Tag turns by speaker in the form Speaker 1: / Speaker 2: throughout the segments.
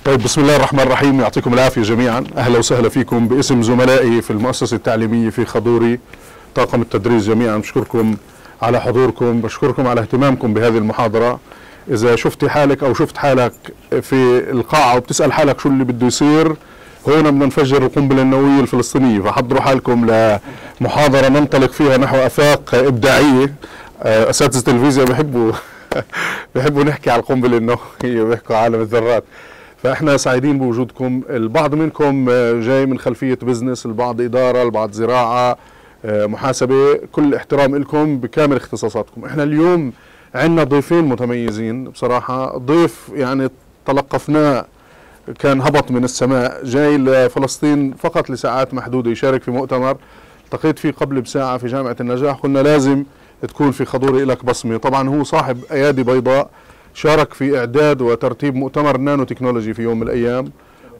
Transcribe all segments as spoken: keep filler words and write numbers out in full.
Speaker 1: طيب، بسم الله الرحمن الرحيم. يعطيكم العافية جميعا. أهلا وسهلا فيكم باسم زملائي في المؤسسة التعليمية في خضوري طاقم التدريس جميعا. بشكركم على حضوركم، بشكركم على اهتمامكم بهذه المحاضرة. إذا شفت حالك أو شفت حالك في القاعة وبتسأل حالك شو اللي بده يصير، هون بدنا نفجر القنبلة النووية الفلسطينية، فحضروا حالكم لمحاضرة ننطلق فيها نحو آفاق إبداعية. أساتذة الفيزياء بيحبوا بيحبوا نحكي على القنبلة النووية ويحكوا عالم الذرات، فاحنا سعيدين بوجودكم. البعض منكم جاي من خلفية بزنس، البعض إدارة، البعض زراعة، محاسبة. كل احترام لكم بكامل اختصاصاتكم. احنا اليوم عندنا ضيفين متميزين بصراحة. ضيف يعني تلقفناه كان هبط من السماء، جاي لفلسطين فقط لساعات محدودة يشارك في مؤتمر التقيت فيه قبل بساعة في جامعة النجاح. قلنا لازم تكون في خضوري لك بصمة. طبعا هو صاحب أيادي بيضاء، شارك في إعداد وترتيب مؤتمر نانو تكنولوجي في يوم من الأيام،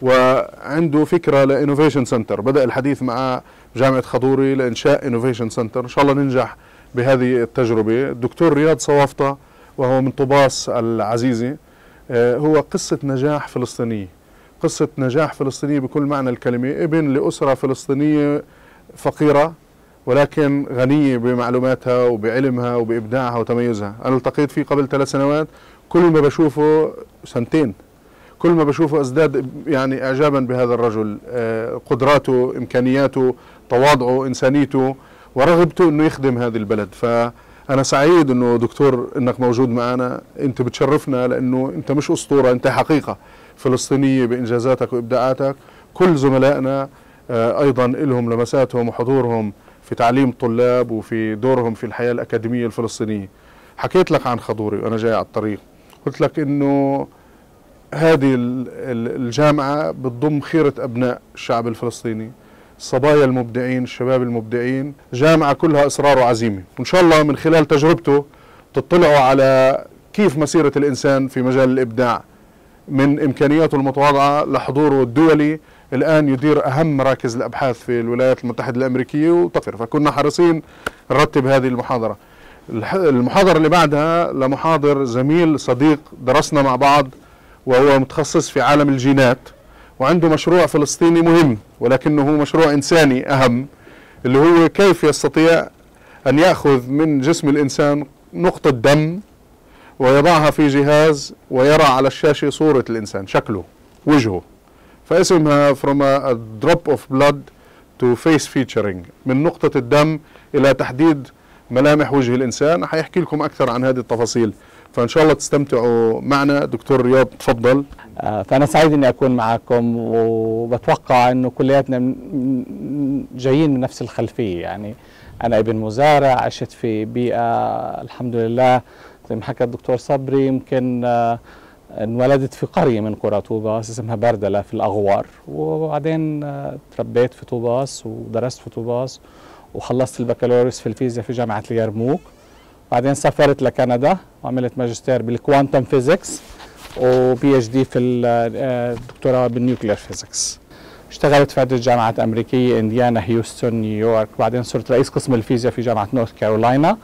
Speaker 1: وعنده فكرة لإنوفيشن سنتر. بدأ الحديث مع جامعة خضوري لإنشاء إنوفيشن سنتر. إن شاء الله ننجح بهذه التجربة. الدكتور رياض صوافطة وهو من طوباس العزيزة. هو قصة نجاح فلسطينية، قصة نجاح فلسطينية بكل معنى الكلمة. ابن لأسرة فلسطينية فقيرة ولكن غنية بمعلوماتها وبعلمها وبإبداعها وتميزها. أنا التقيت فيه قبل ثلاث سنوات، كل ما بشوفه سنتين كل ما بشوفه ازداد يعني إعجابا بهذا الرجل. قدراته، إمكانياته، تواضعه، إنسانيته، ورغبته أنه يخدم هذه البلد. فأنا سعيد أنه دكتور أنك موجود معنا. أنت بتشرفنا لأنه أنت مش أسطورة، أنت حقيقة فلسطينية بإنجازاتك وإبداعاتك. كل زملائنا أيضا لهم لمساتهم وحضورهم في تعليم الطلاب وفي دورهم في الحياة الأكاديمية الفلسطينية. حكيت لك عن خضوري وأنا جاي على الطريق، قلت لك إنه هذه الجامعة بتضم خيرة أبناء الشعب الفلسطيني، الصبايا المبدعين، الشباب المبدعين. جامعة كلها إصرار وعزيمة، وإن شاء الله من خلال تجربته تطلعوا على كيف مسيرة الإنسان في مجال الإبداع، من إمكانياته المتواضعة لحضوره الدولي. الآن يدير أهم مراكز الأبحاث في الولايات المتحدة الأمريكية وتقر. فكنا حريصين نرتب هذه المحاضرة. المحاضرة اللي بعدها لمحاضر زميل صديق درسنا مع بعض، وهو متخصص في عالم الجينات وعنده مشروع فلسطيني مهم ولكنه مشروع إنساني أهم، اللي هو كيف يستطيع أن يأخذ من جسم الإنسان نقطة دم ويضعها في جهاز ويرى على الشاشة صورة الإنسان، شكله، وجهه. فاسمها From a Drop of Blood to Face Featuring، من نقطة الدم إلى تحديد ملامح وجه الإنسان. حيحكي لكم أكثر عن هذه التفاصيل، فإن شاء الله تستمتعوا معنا. دكتور رياض تفضل.
Speaker 2: فأنا سعيد إني أكون معكم، وبتوقع إنه كلياتنا جايين من نفس الخلفية. يعني أنا ابن مزارع، عشت في بيئة الحمد لله زي ما حكى الدكتور صبري. يمكن انولدت في قرية من قرى طوباس اسمها بردلة في الأغوار، وبعدين تربيت في طوباس ودرست في طوباس وخلصت البكالوريوس في الفيزياء في جامعة اليرموك. بعدين سافرت لكندا وعملت ماجستير بالكوانتم فيزيكس وبي اتش دي في الدكتوراه بالنيوكلير فيزيكس. اشتغلت في عدة جامعات أمريكية، إنديانا، هيوستن، نيويورك. بعدين صرت رئيس قسم الفيزياء في جامعة نورث كارولاينا،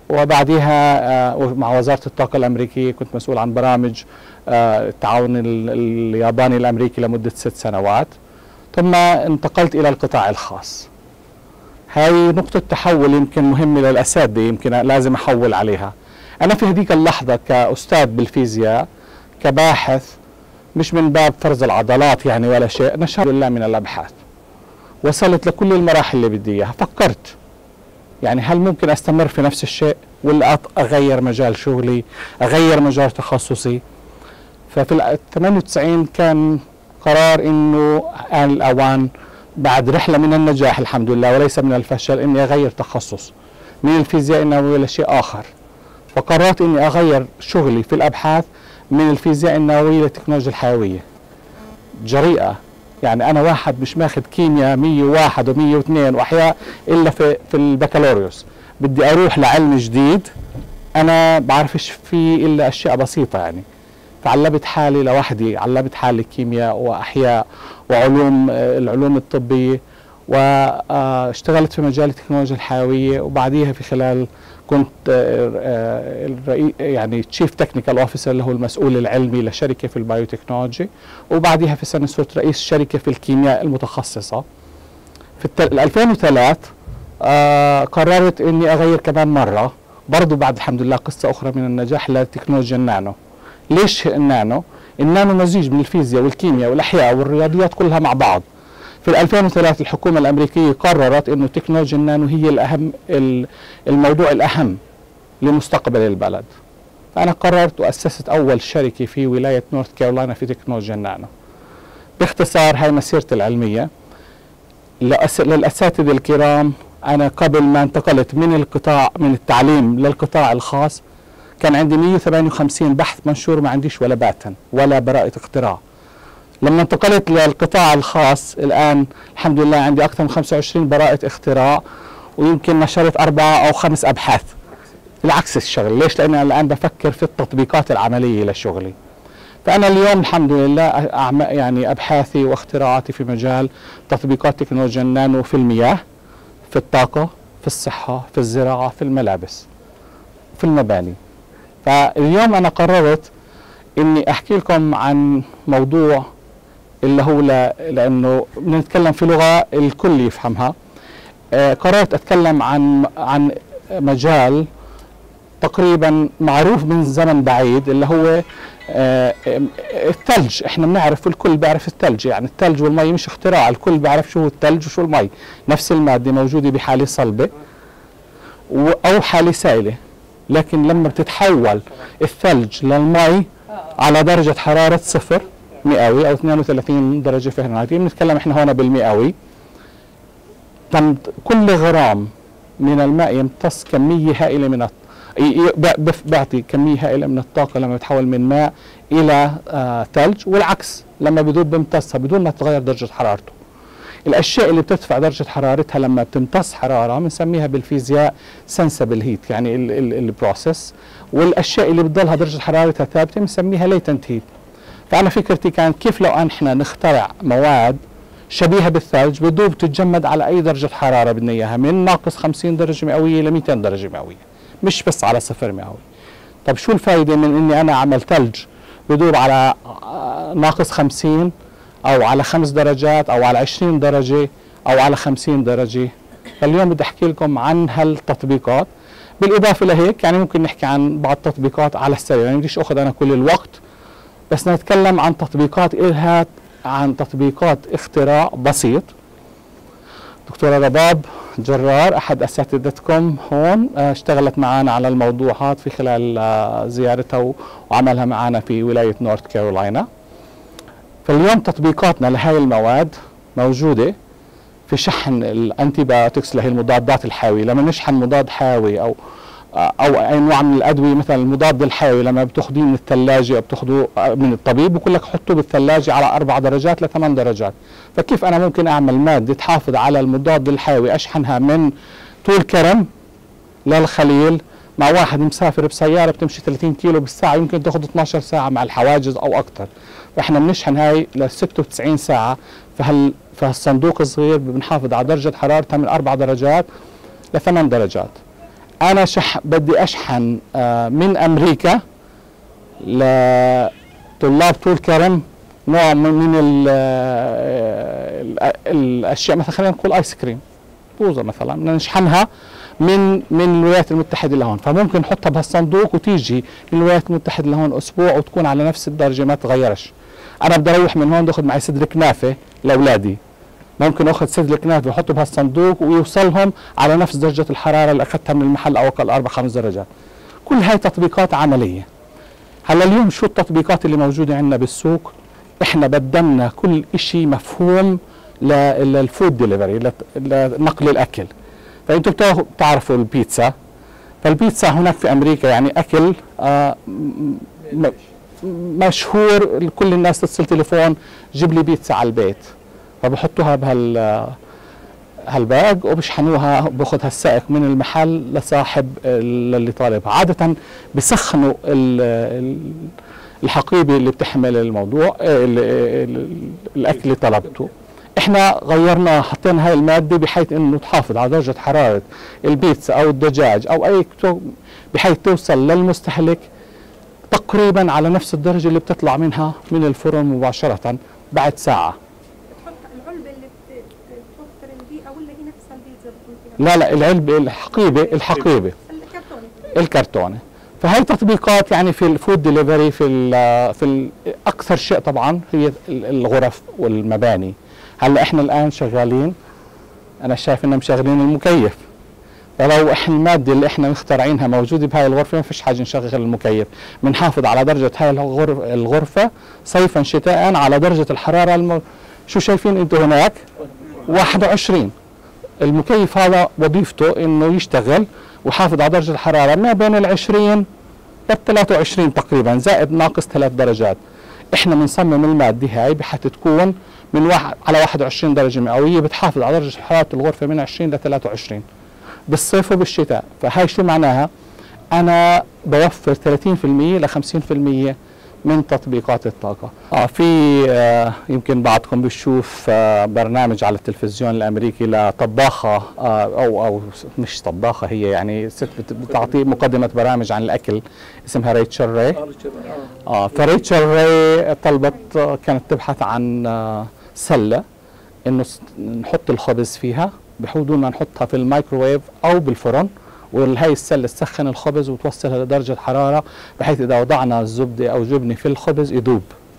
Speaker 2: وبعديها مع وزارة الطاقة الأمريكية كنت مسؤول عن برامج التعاون الياباني الأمريكي لمدة ست سنوات. ثم انتقلت إلى القطاع الخاص. هاي نقطة تحول يمكن مهمة للأساتذة، يمكن لازم أحول عليها. أنا في هذيك اللحظة كأستاذ بالفيزياء، كباحث، مش من باب فرز العضلات يعني ولا شيء، نشرت لله من الأبحاث، وصلت لكل المراحل اللي بدي إياها. فكرت يعني هل ممكن أستمر في نفس الشيء ولا أغير مجال شغلي، أغير مجال تخصصي؟ ففي ثمانية وتسعين كان قرار إنه آن الأوان بعد رحلة من النجاح الحمد لله وليس من الفشل إني أغير تخصص من الفيزياء النووية لشيء آخر. فقررت إني أغير شغلي في الأبحاث من الفيزياء النووية للتكنولوجيا الحيوية. جريئة، يعني أنا واحد مش ماخذ كيمياء مية وواحد ومية واثنين وأحياء إلا في في البكالوريوس، بدي أروح لعلم جديد أنا بعرفش فيه إلا أشياء بسيطة. يعني فعلبت حالي لوحدي، علبت حالي كيمياء وأحياء وعلوم العلوم الطبية، واشتغلت في مجال التكنولوجيا الحيويه، وبعديها في خلال كنت الرئيس يعني تشيف تكنيكال اوفيسر اللي هو المسؤول العلمي لشركه في البايوتكنولوجي، وبعديها في سنه صرت رئيس شركه في الكيمياء المتخصصه. في ألفين وثلاثة آه قررت اني اغير كمان مره، برضه بعد الحمد لله قصه اخرى من النجاح لتكنولوجيا النانو. ليش النانو؟ النانو مزيج من الفيزياء والكيمياء والاحياء والرياضيات كلها مع بعض. في ألفين وثلاثة الحكومه الامريكيه قررت انه تكنولوجيا النانو هي الاهم، الموضوع الاهم لمستقبل البلد. فانا قررت واسست اول شركه في ولايه نورث كارولاينا في تكنولوجيا النانو. باختصار هاي مسيرتي العلميه. للاساتذه الكرام، انا قبل ما انتقلت من القطاع من التعليم للقطاع الخاص كان عندي مئة وثمانية وخمسين بحث منشور، ما عنديش ولا باتن ولا براءة اختراع. لما انتقلت للقطاع الخاص الآن الحمد لله عندي أكثر من خمسة وعشرين براءة اختراع، ويمكن نشرت أربعة أو خمس أبحاث. العكس الشغل، ليش؟ لأن أنا الآن بفكر في التطبيقات العملية لشغلي. فأنا اليوم الحمد لله يعني أبحاثي واختراعاتي في مجال تطبيقات تكنولوجيا النانو في المياه، في الطاقة، في الصحة، في الزراعة، في الملابس، في المباني. فاليوم أنا قررت إني أحكي لكم عن موضوع اللي هو لأنه بنتكلم في لغة الكل يفهمها. آه قررت أتكلم عن عن مجال تقريبا معروف من زمن بعيد اللي هو آه الثلج. احنا بنعرف، الكل بيعرف الثلج، يعني الثلج والمي مش اختراع، الكل بيعرف شو هو الثلج وشو المي. نفس المادة موجودة بحالة صلبة أو حالة سائلة، لكن لما بتتحول الثلج للمي على درجة حرارة صفر مئوي أو اثنين وثلاثين درجة فهرنهايت، بنتكلم احنا هون بالمئوي، كل غرام من الماء يمتص كمية هائلة من بيعطي كمية هائلة من الطاقة لما يتحول من ماء إلى آه ثلج، والعكس لما بدوب بيمتصها بدون ما تتغير درجة حرارته. الأشياء اللي بترتفع درجة حرارتها لما بتمتص حرارة بنسميها بالفيزياء سنسبل هيت، يعني البروسيس، والأشياء اللي بتضلها درجة حرارتها ثابتة بنسميها ليتنت هيت. فأنا فكرتي كانت كيف لو احنا نخترع مواد شبيهة بالثلج بدوب تتجمد على أي درجة حرارة بدنا إياها، من ناقص خمسين درجة مئوية ل مئتين درجة مئوية، مش بس على صفر مئوي. طب شو الفائدة من إني أنا أعمل ثلج بدوب على ناقص خمسين أو على خمس درجات أو على عشرين درجة أو على خمسين درجة؟ فاليوم بدي أحكي لكم عن هالتطبيقات. بالإضافة لهيك يعني ممكن نحكي عن بعض التطبيقات على السريع، يعني بديش أخذ أنا كل الوقت، بس نتكلم عن تطبيقات إلها عن تطبيقات اختراع بسيط. دكتورة رباب جرار أحد أساتذتكم هون اشتغلت معنا على الموضوع هذا في خلال زيارتها وعملها معنا في ولاية نورث كارولاينا. فاليوم تطبيقاتنا لهي المواد موجودة في شحن الانتيبيوتكس اللي هي المضادات الحيوية. لما نشحن مضاد حيوي أو أو أي نوع من الأدوية، مثلا المضاد الحيوي لما بتاخذيه من الثلاجة أو بتاخذوه من الطبيب بقول لك حطوه بالثلاجة على أربع درجات لثمان درجات. فكيف أنا ممكن أعمل مادة تحافظ على المضاد الحيوي أشحنها من طول كرم للخليل مع واحد مسافر بسيارة بتمشي ثلاثين كيلو بالساعة، يمكن تاخذ اثنعش ساعة مع الحواجز أو أكثر. فإحنا بنشحن هاي ل ستة وتسعين ساعة. فهال فهالصندوق الصغير بنحافظ على درجة حرارتها من أربع درجات لثمان درجات. أنا شح بدي أشحن آه من أمريكا لطلاب طول كرم نوع من ال الأشياء، مثلا خلينا نقول آيس كريم، بوظة مثلا، بدنا نشحنها من من الولايات المتحدة لهون، فممكن نحطها بهالصندوق وتيجي من الولايات المتحدة لهون أسبوع وتكون على نفس الدرجة ما تغيرش. أنا بدي أروح من هون باخذ معي صدر كنافة لأولادي، ممكن اخذ صدر كنافه واحطه بهالصندوق ويوصلهم على نفس درجه الحراره اللي اخذتها من المحل او اقل اربع خمس درجات. كل هاي تطبيقات عمليه. هلا اليوم شو التطبيقات اللي موجوده عندنا بالسوق؟ احنا بدلنا كل شيء مفهوم للفود ديليفري، لنقل الاكل. فانتم بتعرفوا البيتزا، فالبيتزا هناك في امريكا يعني اكل آه مشهور، كل الناس تتصل تليفون جيب لي بيتزا على البيت، فبحطوها بهال هالباج وبشحنوها، باخذها السائق من المحل لصاحب اللي طالبها. عادة بسخنوا الحقيبة اللي بتحمل الموضوع الاكل اللي طلبته. احنا غيرنا حطينا هاي الماده بحيث انه تحافظ على درجه حراره البيتزا او الدجاج او اي بحيث توصل للمستهلك تقريبا على نفس الدرجه اللي بتطلع منها من الفرن مباشره بعد ساعه.
Speaker 3: العلبه اللي بتوفر البيئه ولا هي نفسها البيتزا بتكون
Speaker 2: لا
Speaker 3: فيها؟
Speaker 2: لا العلبه الحقيبه الحقيبه
Speaker 3: الكرتونه
Speaker 2: الكرتونه. فهي تطبيقات يعني في الفود ديليفري في ال في ال اكثر شيء طبعا هي الغرف والمباني. هلا احنا الان شغالين، انا شايف اننا مشغلين المكيف، فلو احنا الماده اللي احنا مخترعينها موجوده بهاي الغرفه ما فيش حاجه نشغل المكيف، بنحافظ على درجه هاي الغرفه صيفا شتاء على درجه الحراره الم... شو شايفين انتم هناك؟ واحد وعشرين. المكيف هذا وظيفته انه يشتغل ويحافظ على درجه الحراره ما بين ال عشرين لل ثلاثة وعشرين تقريبا، زائد ناقص ثلاث درجات. احنا بنصمم الماده هاي بحيث تكون من واحد على واحد وعشرين درجه مئويه، بتحافظ على درجه حراره الغرفه من عشرين ل ثلاثة وعشرين بالصيف وبالشتاء. فهاي شو معناها؟ انا بوفر ثلاثين بالمئة ل خمسين بالمئة من تطبيقات الطاقه. اه في آه يمكن بعضكم بيشوف آه برنامج على التلفزيون الامريكي لطباخه آه او او مش طباخه، هي يعني ست بتعطي مقدمه برامج عن الاكل اسمها ريتشل راي. اه فريتشل راي طلبت آه كانت تبحث عن آه سله انه نحط الخبز فيها، بحودنا نحطها في الميكروويف او بالفرن، وهي السله تسخن الخبز وتوصلها لدرجه حراره بحيث اذا وضعنا الزبده او جبنه في الخبز يذوب.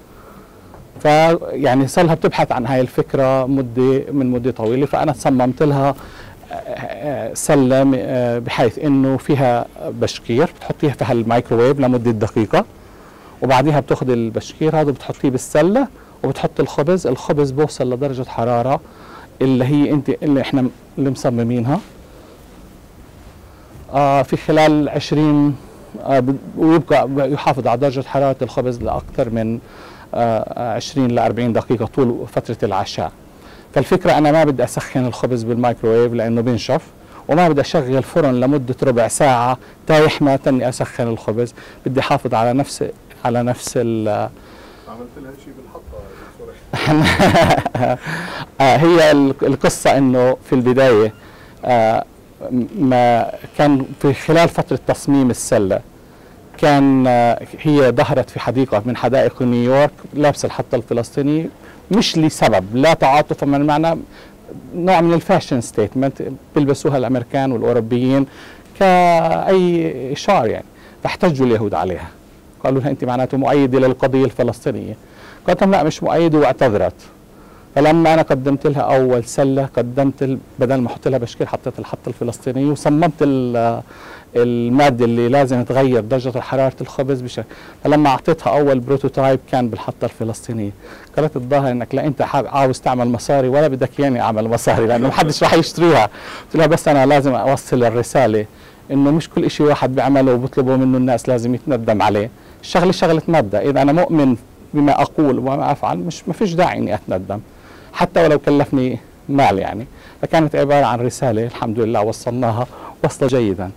Speaker 2: فيعني صار لها بتبحث عن هاي الفكره مده من مده طويله، فانا صممت لها سله بحيث انه فيها بشكير بتحطيها في هالميكروويف لمده دقيقه، وبعديها بتاخذ البشكير هذا بتحطيه بالسله وبتحط الخبز، الخبز بوصل لدرجه حراره اللي هي انت اللي احنا اللي مصممينها آه في خلال عشرين آه ويبقى يحافظ على درجه حراره الخبز لاكثر من آه عشرين ل أربعين دقيقه طول فتره العشاء. فالفكره انا ما بدي اسخن الخبز بالمايكروويف لانه بنشف، وما بدي اشغل فرن لمده ربع ساعه تايح ما تني اسخن الخبز، بدي احافظ على نفس على نفس ال
Speaker 1: عملت لها شيء بالحطه.
Speaker 2: آه هي القصه انه في البدايه آه ما كان في خلال فتره تصميم السله كان آه هي ظهرت في حديقه من حدائق نيويورك لابسه الحطه الفلسطيني، مش لسبب لا تعاطفا من معنى نوع من الفاشن ستيتمنت بيلبسوها الامريكان والاوروبيين كاي شعار يعني، فاحتجوا اليهود عليها، قالوا لها انت معناته مؤيده للقضيه الفلسطينيه، قالت لهم لا مش مؤيده واعتذرت. فلما انا قدمت لها اول سله قدمت بدل ما احط لها بشكير حطيت الحطه الفلسطينيه وصممت الماده اللي لازم تغير درجه حراره الخبز بشكل. فلما اعطيتها اول بروتوتايب كان بالحطه الفلسطينيه، قالت الظاهر انك لا انت عاوز تعمل مصاري ولا بدك ياني اعمل مصاري لانه ما حدش راح يشتريها. قلت لها بس انا لازم اوصل الرساله انه مش كل شيء واحد بيعمله وبيطلبوا منه الناس لازم يتندم عليه، الشغله شغله مبدا، اذا انا مؤمن بما اقول وما افعل مش ما فيش داعي اني اتندم حتى ولو كلفني مال يعني. فكانت عباره عن رساله الحمد لله وصلناها وصل جيدا.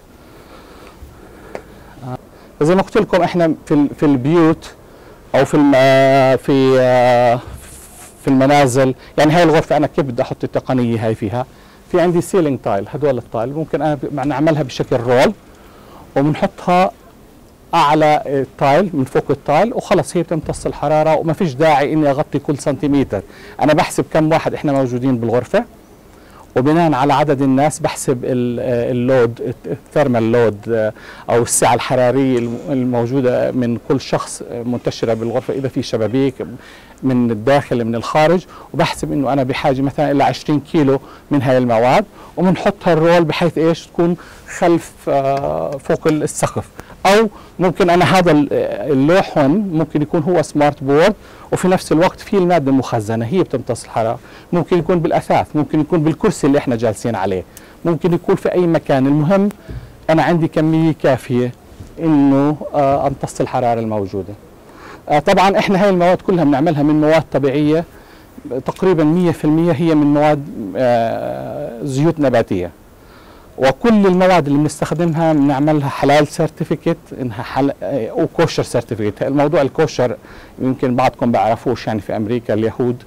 Speaker 2: زي ما قلت لكم احنا في في البيوت او في في في المنازل، يعني هاي الغرفه انا كيف بدي احط التقنيه هاي فيها؟ في عندي سيلينج تايل، هدول التايل ممكن انا نعملها بشكل رول وبنحطها اعلى التايل من فوق التايل وخلص هي بتمتص الحراره وما فيش داعي اني اغطي كل سنتيمتر. انا بحسب كم واحد احنا موجودين بالغرفه وبناء على عدد الناس بحسب اللود الثيرمال لود او السعه الحراريه الموجوده من كل شخص منتشره بالغرفه، اذا في شبابيك من الداخل من الخارج، وبحسب انه انا بحاجه مثلا الى عشرين كيلو من هاي المواد وبنحطها الرول بحيث ايش تكون خلف فوق السقف. او ممكن انا هذا اللوح هون ممكن يكون هو سمارت بورد وفي نفس الوقت في الماده المخزنه هي بتمتص الحراره، ممكن يكون بالاثاث، ممكن يكون بالكرسي اللي احنا جالسين عليه، ممكن يكون في اي مكان، المهم انا عندي كميه كافيه انه آه امتص الحراره الموجوده. آه طبعا احنا هاي المواد كلها بنعملها من مواد طبيعيه تقريبا مية بالمية هي من مواد آه زيوت نباتيه، وكل المواد اللي بنستخدمها بنعملها حلال سيرتيفيكت انها حل... او كوشر سيرتيفيكت. الموضوع الكوشر يمكن بعضكم بيعرفوش، يعني في امريكا اليهود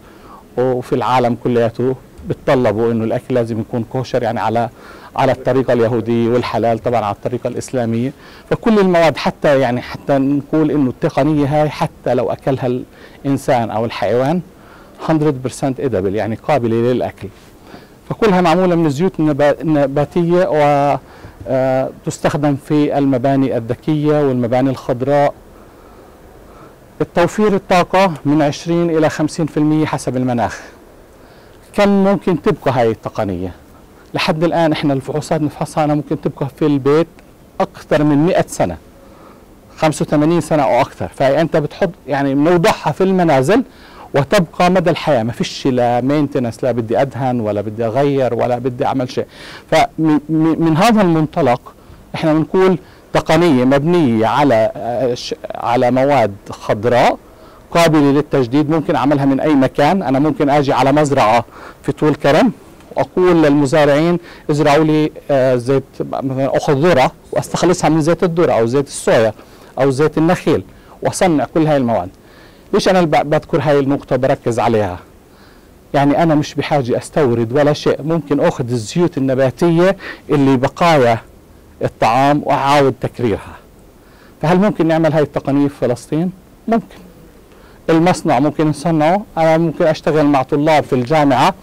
Speaker 2: وفي العالم كلياته بتطلبوا انه الاكل لازم يكون كوشر، يعني على على الطريقه اليهوديه، والحلال طبعا على الطريقه الاسلاميه. فكل المواد حتى يعني حتى نقول انه التقنيه هاي حتى لو اكلها الانسان او الحيوان مية بالمية ادبل، يعني قابله للاكل. فكلها معموله من الزيوت النباتيه وتستخدم في المباني الذكيه والمباني الخضراء. التوفير الطاقه من عشرين الى خمسين بالمئة حسب المناخ. كم ممكن تبقى هاي التقنيه؟ لحد الان احنا الفحوصات نفحصها أنا ممكن تبقى في البيت اكثر من مئة سنه، خمسة وثمانين سنه او اكثر. فانت بتحط يعني بنوضعها في المنازل وتبقى مدى الحياه، ما فيش لا مينتنس، لا بدي ادهن ولا بدي اغير ولا بدي اعمل شيء. فمن هذا المنطلق احنا بنقول تقنيه مبنيه على على مواد خضراء قابله للتجديد، ممكن اعملها من اي مكان. انا ممكن اجي على مزرعه في طول كرم واقول للمزارعين ازرعوا لي زيت مثلا اخذ ذره واستخلصها من زيت الذره او زيت الصويا او زيت النخيل واصنع كل هاي المواد. ليش انا بذكر هاي النقطه بركز عليها؟ يعني انا مش بحاجه استورد ولا شيء، ممكن اخذ الزيوت النباتيه اللي بقايا الطعام واعاود تكريرها. فهل ممكن نعمل هاي التقنيه في فلسطين؟ ممكن. المصنع ممكن نصنعه. انا ممكن اشتغل مع طلاب في الجامعه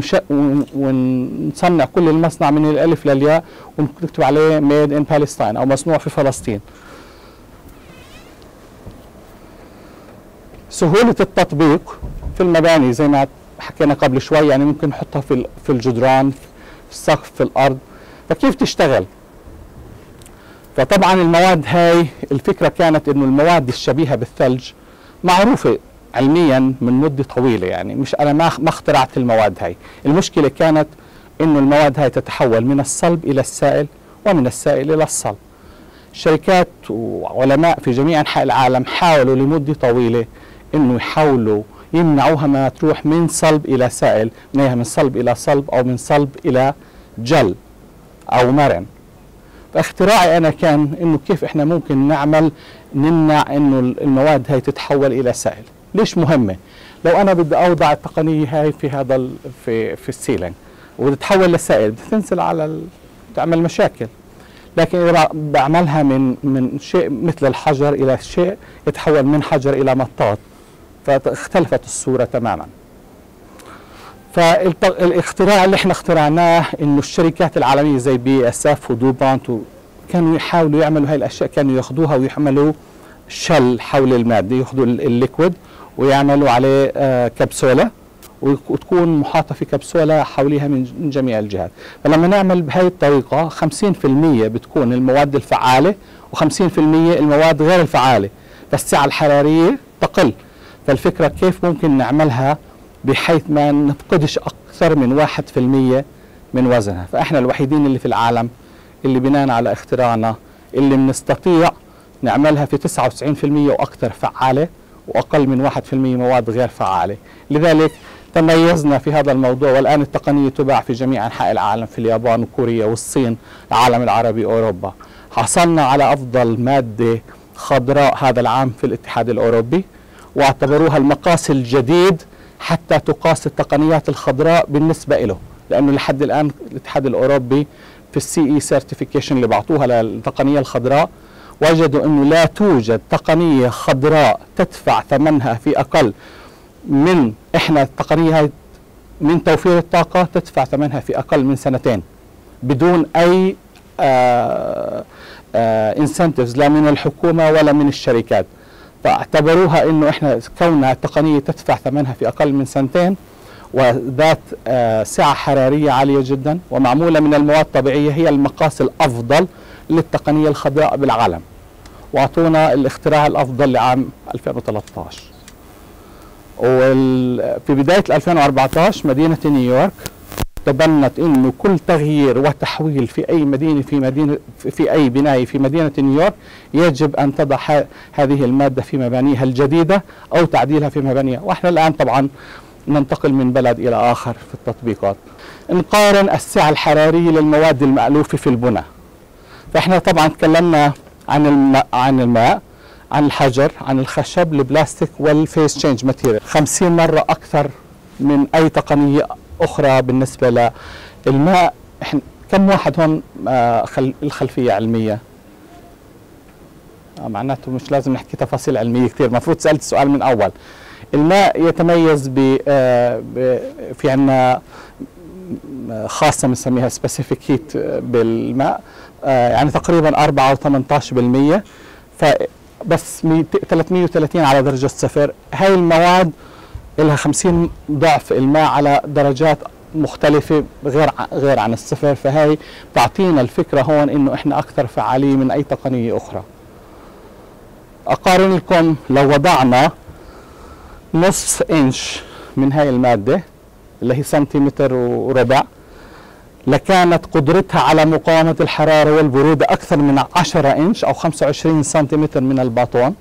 Speaker 2: ونصنع كل المصنع من الالف للياء ونكتب عليه ميد ان بالستاين او مصنوع في فلسطين. سهوله التطبيق في المباني زي ما حكينا قبل شوي، يعني ممكن نحطها في في الجدران، في السقف، في الارض. فكيف تشتغل؟ فطبعا المواد هاي الفكره كانت انه المواد الشبيهه بالثلج معروفه علميا من مده طويله، يعني مش انا ما ما اخترعت المواد هاي. المشكله كانت انه المواد هاي تتحول من الصلب الى السائل ومن السائل الى الصلب. شركات وعلماء في جميع انحاء العالم حاولوا لمده طويله انه يحاولوا يمنعوها ما تروح من صلب الى سائل، من صلب الى صلب او من صلب الى جل او مرن. فاختراعي انا كان انه كيف احنا ممكن نعمل نمنع انه المواد هاي تتحول الى سائل. ليش مهمه؟ لو انا بدي اوضع التقنيه هاي في هذا في في السيلينج وبدي تتحول لسائل بتنزل على ال... تعمل مشاكل. لكن اذا بعملها من من شيء مثل الحجر الى شيء يتحول من حجر الى مطاط، فاختلفت الصوره تماما. فالاختراع اللي احنا اخترعناه انه الشركات العالميه زي بي اس اف ودوبانت كانوا يحاولوا يعملوا هاي الاشياء، كانوا ياخذوها ويعملوا شل حول الماده، ياخذوا الليكويد ويعملوا عليه آه كبسوله وتكون محاطه في كبسوله حواليها من جميع الجهات. فلما نعمل بهي الطريقه خمسين بالمئة بتكون المواد الفعاله وخمسين بالمئة المواد غير الفعاله، فالسعه الحراريه تقل. فالفكره كيف ممكن نعملها بحيث ما نفقدش اكثر من واحد بالمئة من وزنها. فاحنا الوحيدين اللي في العالم اللي بناء على اختراعنا اللي بنستطيع نعملها في تسعة وتسعين بالمئة واكثر فعاله واقل من واحد بالمئة مواد غير فعاله. لذلك تميزنا في هذا الموضوع، والان التقنيه تباع في جميع انحاء العالم، في اليابان وكوريا والصين، العالم العربي واوروبا. حصلنا على افضل ماده خضراء هذا العام في الاتحاد الاوروبي، واعتبروها المقاس الجديد حتى تقاس التقنيات الخضراء بالنسبه له، لانه لحد الان الاتحاد الاوروبي في السي اي سيرتيفيكيشن اللي بعطوها للتقنيه الخضراء وجدوا انه لا توجد تقنيه خضراء تدفع ثمنها في اقل من احنا التقنيه هاي من توفير الطاقه تدفع ثمنها في اقل من سنتين بدون اي انسنتفز لا من الحكومه ولا من الشركات. فاعتبروها انه احنا كونها التقنيه تدفع ثمنها في اقل من سنتين وذات سعه حراريه عاليه جدا ومعموله من المواد الطبيعيه هي المقاس الافضل للتقنيه الخضراء بالعالم، واعطونا الاختراع الافضل لعام ألفين وثلاثة عشر. وفي بدايه ألفين وأربعة عشر مدينه نيويورك تبنت انه كل تغيير وتحويل في اي مدينه في مدينه في اي بنايه في مدينه نيويورك يجب ان تضع هذه الماده في مبانيها الجديده او تعديلها في مبانيها. واحنا الان طبعا ننتقل من بلد الى اخر في التطبيقات. نقارن السعه الحراريه للمواد المألوفه في البناء. فاحنا طبعا تكلمنا عن الماء عن الماء عن الحجر، عن الخشب، البلاستيك والفيس تشينج ماتيريال، خمسين مره اكثر من أي تقنية أخرى بالنسبة للماء. إحنا كم واحد هون آه خل الخلفية علمية؟ آه معناته مش لازم نحكي تفاصيل علمية كثير، المفروض سألت السؤال من أول. الماء يتميز ب آه في عنا خاصة بنسميها سبيسيفيك هيت بالماء، آه يعني تقريبا أربعة وثمانية عشر بالمئة، فبس ثلاثمئة وثلاثين على درجة صفر. هاي المواد لها خمسين ضعف الماء على درجات مختلفة غير غير عن الصفر، فهي تعطينا الفكرة هون انه احنا اكثر فعالية من اي تقنية اخرى. اقارن لكم لو وضعنا نص انش من هاي المادة اللي هي سنتيمتر وربع، لكانت قدرتها على مقاومة الحرارة والبرودة أكثر من عشرة إنش أو خمسة وعشرين سنتيمتر من الباطون،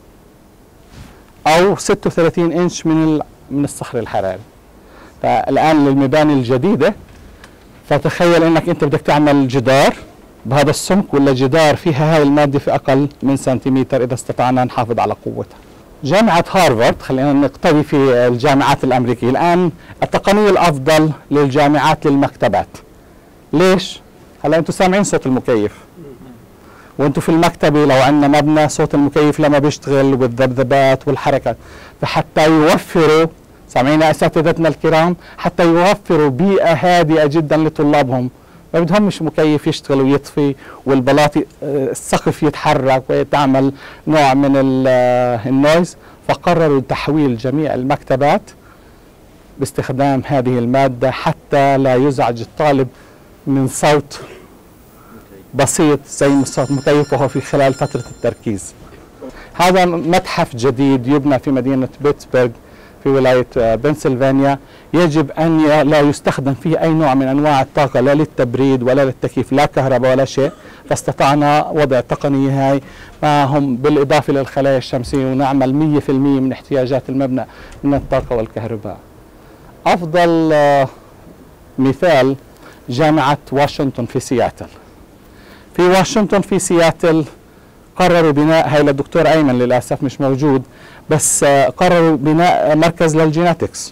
Speaker 2: أو ستة وثلاثين إنش من من الصخر الحراري. فالآن للمباني الجديدة، فتخيل إنك أنت بدك تعمل جدار بهذا السمك ولا جدار فيها هاي المادة في أقل من سنتيمتر إذا استطعنا نحافظ على قوتها. جامعة هارفارد، خلينا نقتدي في الجامعات الأمريكية، الآن التقنية الأفضل للجامعات للمكتبات. ليش؟ هلا أنتم سامعين صوت المكيف، وأنتم في المكتبة لو عندنا مبنى صوت المكيف لما بيشتغل والذبذبات والحركات، فحتى يوفروا، سامعين يا أساتذتنا الكرام، حتى يوفروا بيئة هادئة جدا لطلابهم، ما بدهمش مكيف يشتغل ويطفي والبلاطي السقف يتحرك ويتعمل نوع من النويز، فقرروا تحويل جميع المكتبات باستخدام هذه المادة حتى لا يزعج الطالب من صوت بسيط زي صوت مكيف وهو في خلال فترة التركيز. هذا متحف جديد يبنى في مدينة بيتسبرغ في ولاية بنسلفانيا، يجب أن لا يستخدم فيه أي نوع من أنواع الطاقة، لا للتبريد ولا للتكييف، لا كهرباء ولا شيء، فاستطعنا وضع التقنية هاي معهم بالإضافة للخلايا الشمسية، ونعمل مئة بالمئة من احتياجات المبنى من الطاقة والكهرباء. أفضل مثال جامعة واشنطن في سياتل. في واشنطن في سياتل قرروا بناء، هاي للدكتور أيمن للأسف مش موجود، بس قرروا بناء مركز للجيناتكس،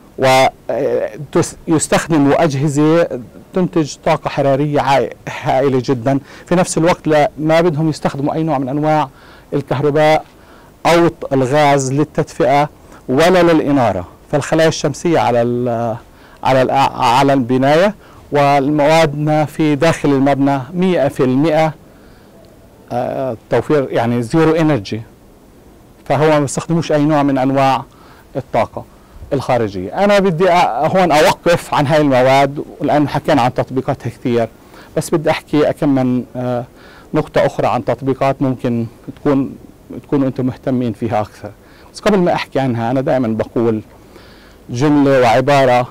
Speaker 2: ويستخدموا أجهزة تنتج طاقة حرارية هائلة جدا، في نفس الوقت لا ما بدهم يستخدموا أي نوع من أنواع الكهرباء أو الغاز للتدفئة ولا للإنارة، فالخلايا الشمسية على ال على ال على البناية، والموادنا في داخل المبنى مئة بالمئة توفير، يعني زيرو انرجي، فهو ما بيستخدموش اي نوع من انواع الطاقه الخارجيه. انا بدي هون اوقف عن هاي المواد لانه حكينا عن تطبيقاتها كثير، بس بدي احكي كم من نقطه اخرى عن تطبيقات ممكن تكون تكونوا انتم مهتمين فيها اكثر. بس قبل ما احكي عنها، انا دائما بقول جمله وعباره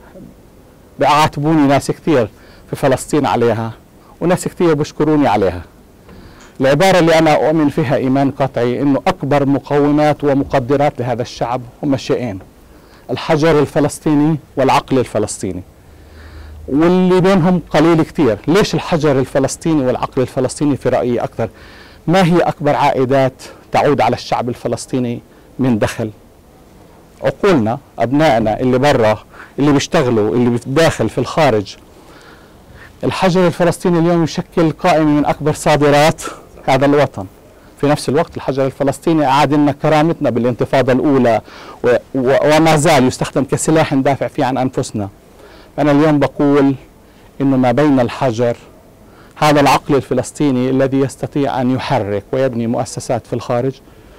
Speaker 2: بيعاتبوني ناس كثير في فلسطين عليها، وناس كثير بشكروني عليها. العبارة اللي أنا أؤمن فيها إيمان قطعي، إنه أكبر مقومات ومقدرات لهذا الشعب هم شيئين: الحجر الفلسطيني والعقل الفلسطيني، واللي بينهم قليل كثير. ليش الحجر الفلسطيني والعقل الفلسطيني في رأيي أكثر؟ ما هي أكبر عائدات تعود على الشعب الفلسطيني من دخل؟ عقولنا، أبنائنا اللي برا، اللي بيشتغلوا، اللي داخل في الخارج. الحجر الفلسطيني اليوم يشكل قائمة من أكبر صادرات هذا الوطن. في نفس الوقت الحجر الفلسطيني أعاد لنا كرامتنا بالانتفاضة الأولى، و... و... وما زال يستخدم كسلاح ندافع فيه عن أنفسنا. أنا اليوم بقول إنه ما بين الحجر، هذا العقل الفلسطيني الذي يستطيع أن يحرك ويبني مؤسسات في الخارج،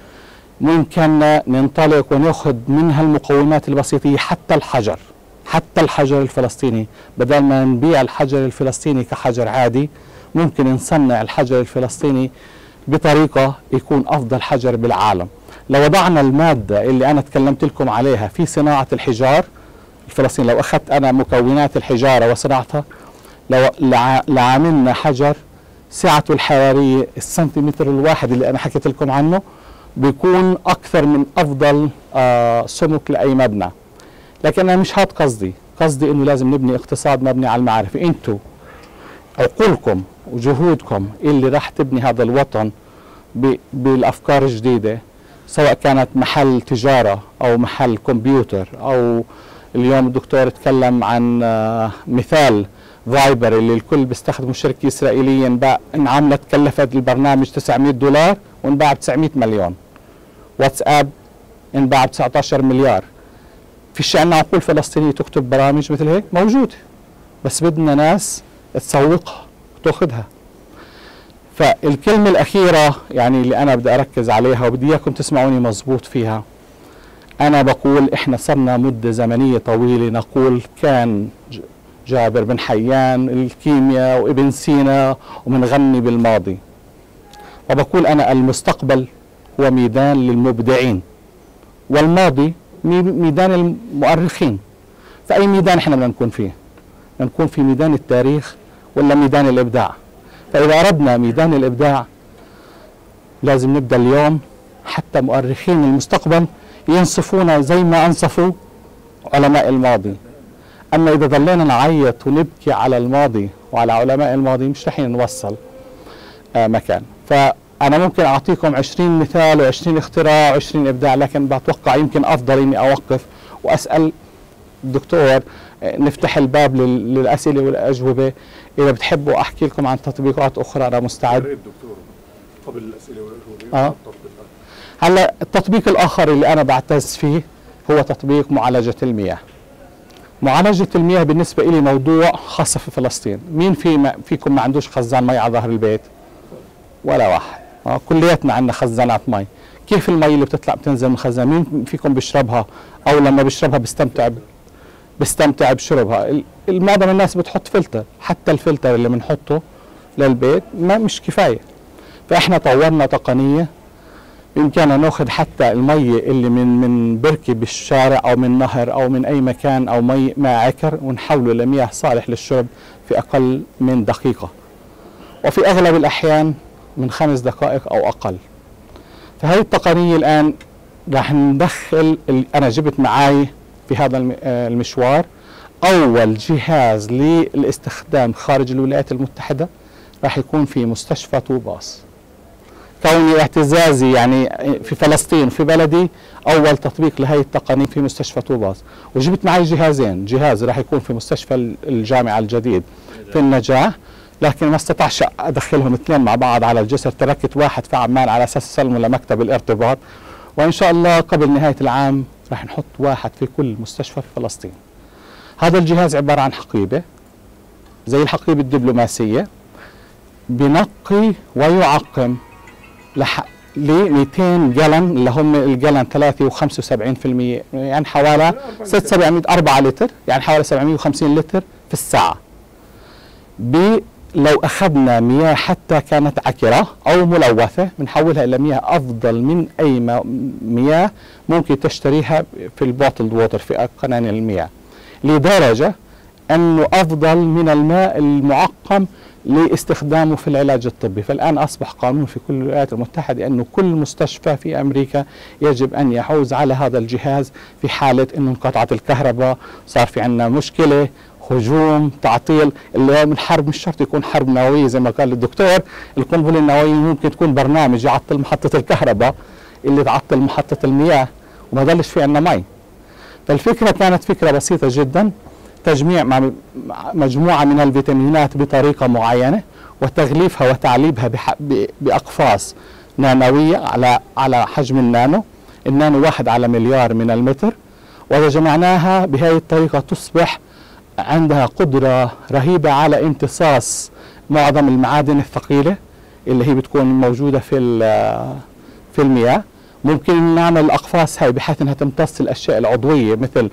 Speaker 2: ممكن ننطلق ونأخذ منها المقومات البسيطة. حتى الحجر حتى الحجر الفلسطيني، بدل ما نبيع الحجر الفلسطيني كحجر عادي، ممكن نصنع الحجر الفلسطيني بطريقة يكون أفضل حجر بالعالم. لو وضعنا المادة اللي أنا تكلمت لكم عليها في صناعة الحجار الفلسطيني، لو أخذت أنا مكونات الحجارة وصنعتها، لو لعاملنا حجر سعته الحرارية السنتيمتر الواحد اللي أنا حكيت لكم عنه بيكون أكثر من أفضل آه سمك لأي مبنى. لكن أنا مش هاد قصدي، قصدي إنه لازم نبني اقتصاد مبني على المعرفة. أنتوا عقولكم وجهودكم اللي راح تبني هذا الوطن بالأفكار الجديدة، سواء كانت محل تجارة أو محل كمبيوتر أو اليوم الدكتور تكلم عن مثال فايبر اللي الكل بيستخدمه شركة إسرائيلية انعملت كلفت البرنامج تسعمئة دولار وانباع ب تسعمئة مليون. واتساب انباع ب تسعة عشر مليار. فيش عندنا عقول فلسطينية تكتب برامج مثل هيك؟ موجودة، بس بدنا ناس تسوقها وتاخذها. فالكلمة الأخيرة يعني اللي أنا بدي أركز عليها وبدي إياكم تسمعوني مزبوط فيها، أنا بقول إحنا صرنا مدة زمنية طويلة نقول كان جابر بن حيان الكيمياء وابن سينا ومنغني بالماضي، وبقول أنا المستقبل هو ميدان للمبدعين والماضي ميدان المؤرخين. فأي ميدان إحنا بدنا نكون فيه؟ بدنا نكون في ميدان التاريخ ولا ميدان الإبداع؟ فإذا أردنا ميدان الإبداع لازم نبدأ اليوم، حتى مؤرخين المستقبل ينصفونا زي ما أنصفوا علماء الماضي. أما إذا ضلينا نعيط ونبكي على الماضي وعلى علماء الماضي مش رح نوصل آه مكان. فأنا ممكن أعطيكم عشرين مثال وعشرين اختراع وعشرين إبداع، لكن بتوقع يمكن أفضل إني أوقف وأسأل الدكتور، نفتح الباب للأسئلة والأجوبة. إذا بتحبوا أحكي لكم عن تطبيقات أخرى أنا مستعد.
Speaker 1: دكتور قبل الأسئلة والأجوبة.
Speaker 2: آه. هلا التطبيق الآخر اللي أنا بعتز فيه هو تطبيق معالجة المياه. معالجة المياه بالنسبة لي موضوع خاص في فلسطين. مين في ما فيكم ما عندوش خزان مي على ظهر البيت؟ ولا واحد. آه كلياتنا عندنا خزانات مي. كيف المي اللي بتطلع بتنزل من الخزان؟ مين فيكم بيشربها أو لما بيشربها بيستمتع بيستمتع بشربها؟ معظم الناس بتحط فلتر، حتى الفلتر اللي بنحطه للبيت ما مش كفاية. فإحنا طورنا تقنية بإمكاننا ناخذ حتى المي اللي من من بركة بالشارع أو من نهر أو من أي مكان أو مي ماء عكر ونحوله لمياه صالح للشرب في أقل من دقيقة، وفي أغلب الأحيان من خمس دقائق أو أقل. فهي التقنية الآن راح ندخل، أنا جبت معي في هذا المشوار أول جهاز للاستخدام خارج الولايات المتحدة، راح يكون في مستشفى طوباس. كوني اعتزازي يعني في فلسطين في بلدي أول تطبيق لهي التقنية في مستشفى طوباس، وجبت معي جهازين، جهاز راح يكون في مستشفى الجامعة الجديد في النجاح، لكن ما استطعش أدخلهم اثنين مع بعض على الجسر، تركت واحد في عمان على أساس سلمه لمكتب الارتباط، وإن شاء الله قبل نهاية العام راح نحط واحد في كل مستشفى في فلسطين. هذا الجهاز عبارة عن حقيبة زي الحقيبة الدبلوماسية، بنقي ويعقم ل مئتين جالن اللي هم الجالن ثلاثة وخمسة وسبعين بالمئة، يعني حوالي ستة سبعمئة أربعة لتر، يعني حوالي سبعمئة وخمسين لتر في الساعة. لو أخذنا مياه حتى كانت عكرة أو ملوثة بنحولها إلى مياه أفضل من أي مياه ممكن تشتريها في البوتلد ووتر في قنانين المياه، لدرجة أنه أفضل من الماء المعقم لاستخدامه في العلاج الطبي. فالآن أصبح قانون في كل الولايات المتحدة أنه كل مستشفى في أمريكا يجب أن يحوز على هذا الجهاز في حالة أنه انقطعت الكهرباء، صار في عندنا مشكلة، هجوم، تعطيل. اللي من حرب مش شرط يكون حرب نووية زي ما قال الدكتور، القنبلة النووية ممكن تكون برنامج يعطل محطة الكهرباء اللي تعطل محطة المياه وما ضلش في عندنا مي. فالفكرة كانت فكرة بسيطة جدا، تجميع مع مجموعة من الفيتامينات بطريقة معينة وتغليفها وتعليبها بأقفاص نانوية على على حجم النانو، النانو واحد على مليار من المتر، وإذا جمعناها بهذه الطريقة تصبح عندها قدرة رهيبة على امتصاص معظم المعادن الثقيلة اللي هي بتكون موجودة في في المياه. ممكن نعمل الأقفاص هاي بحيث انها تمتص الأشياء العضوية مثل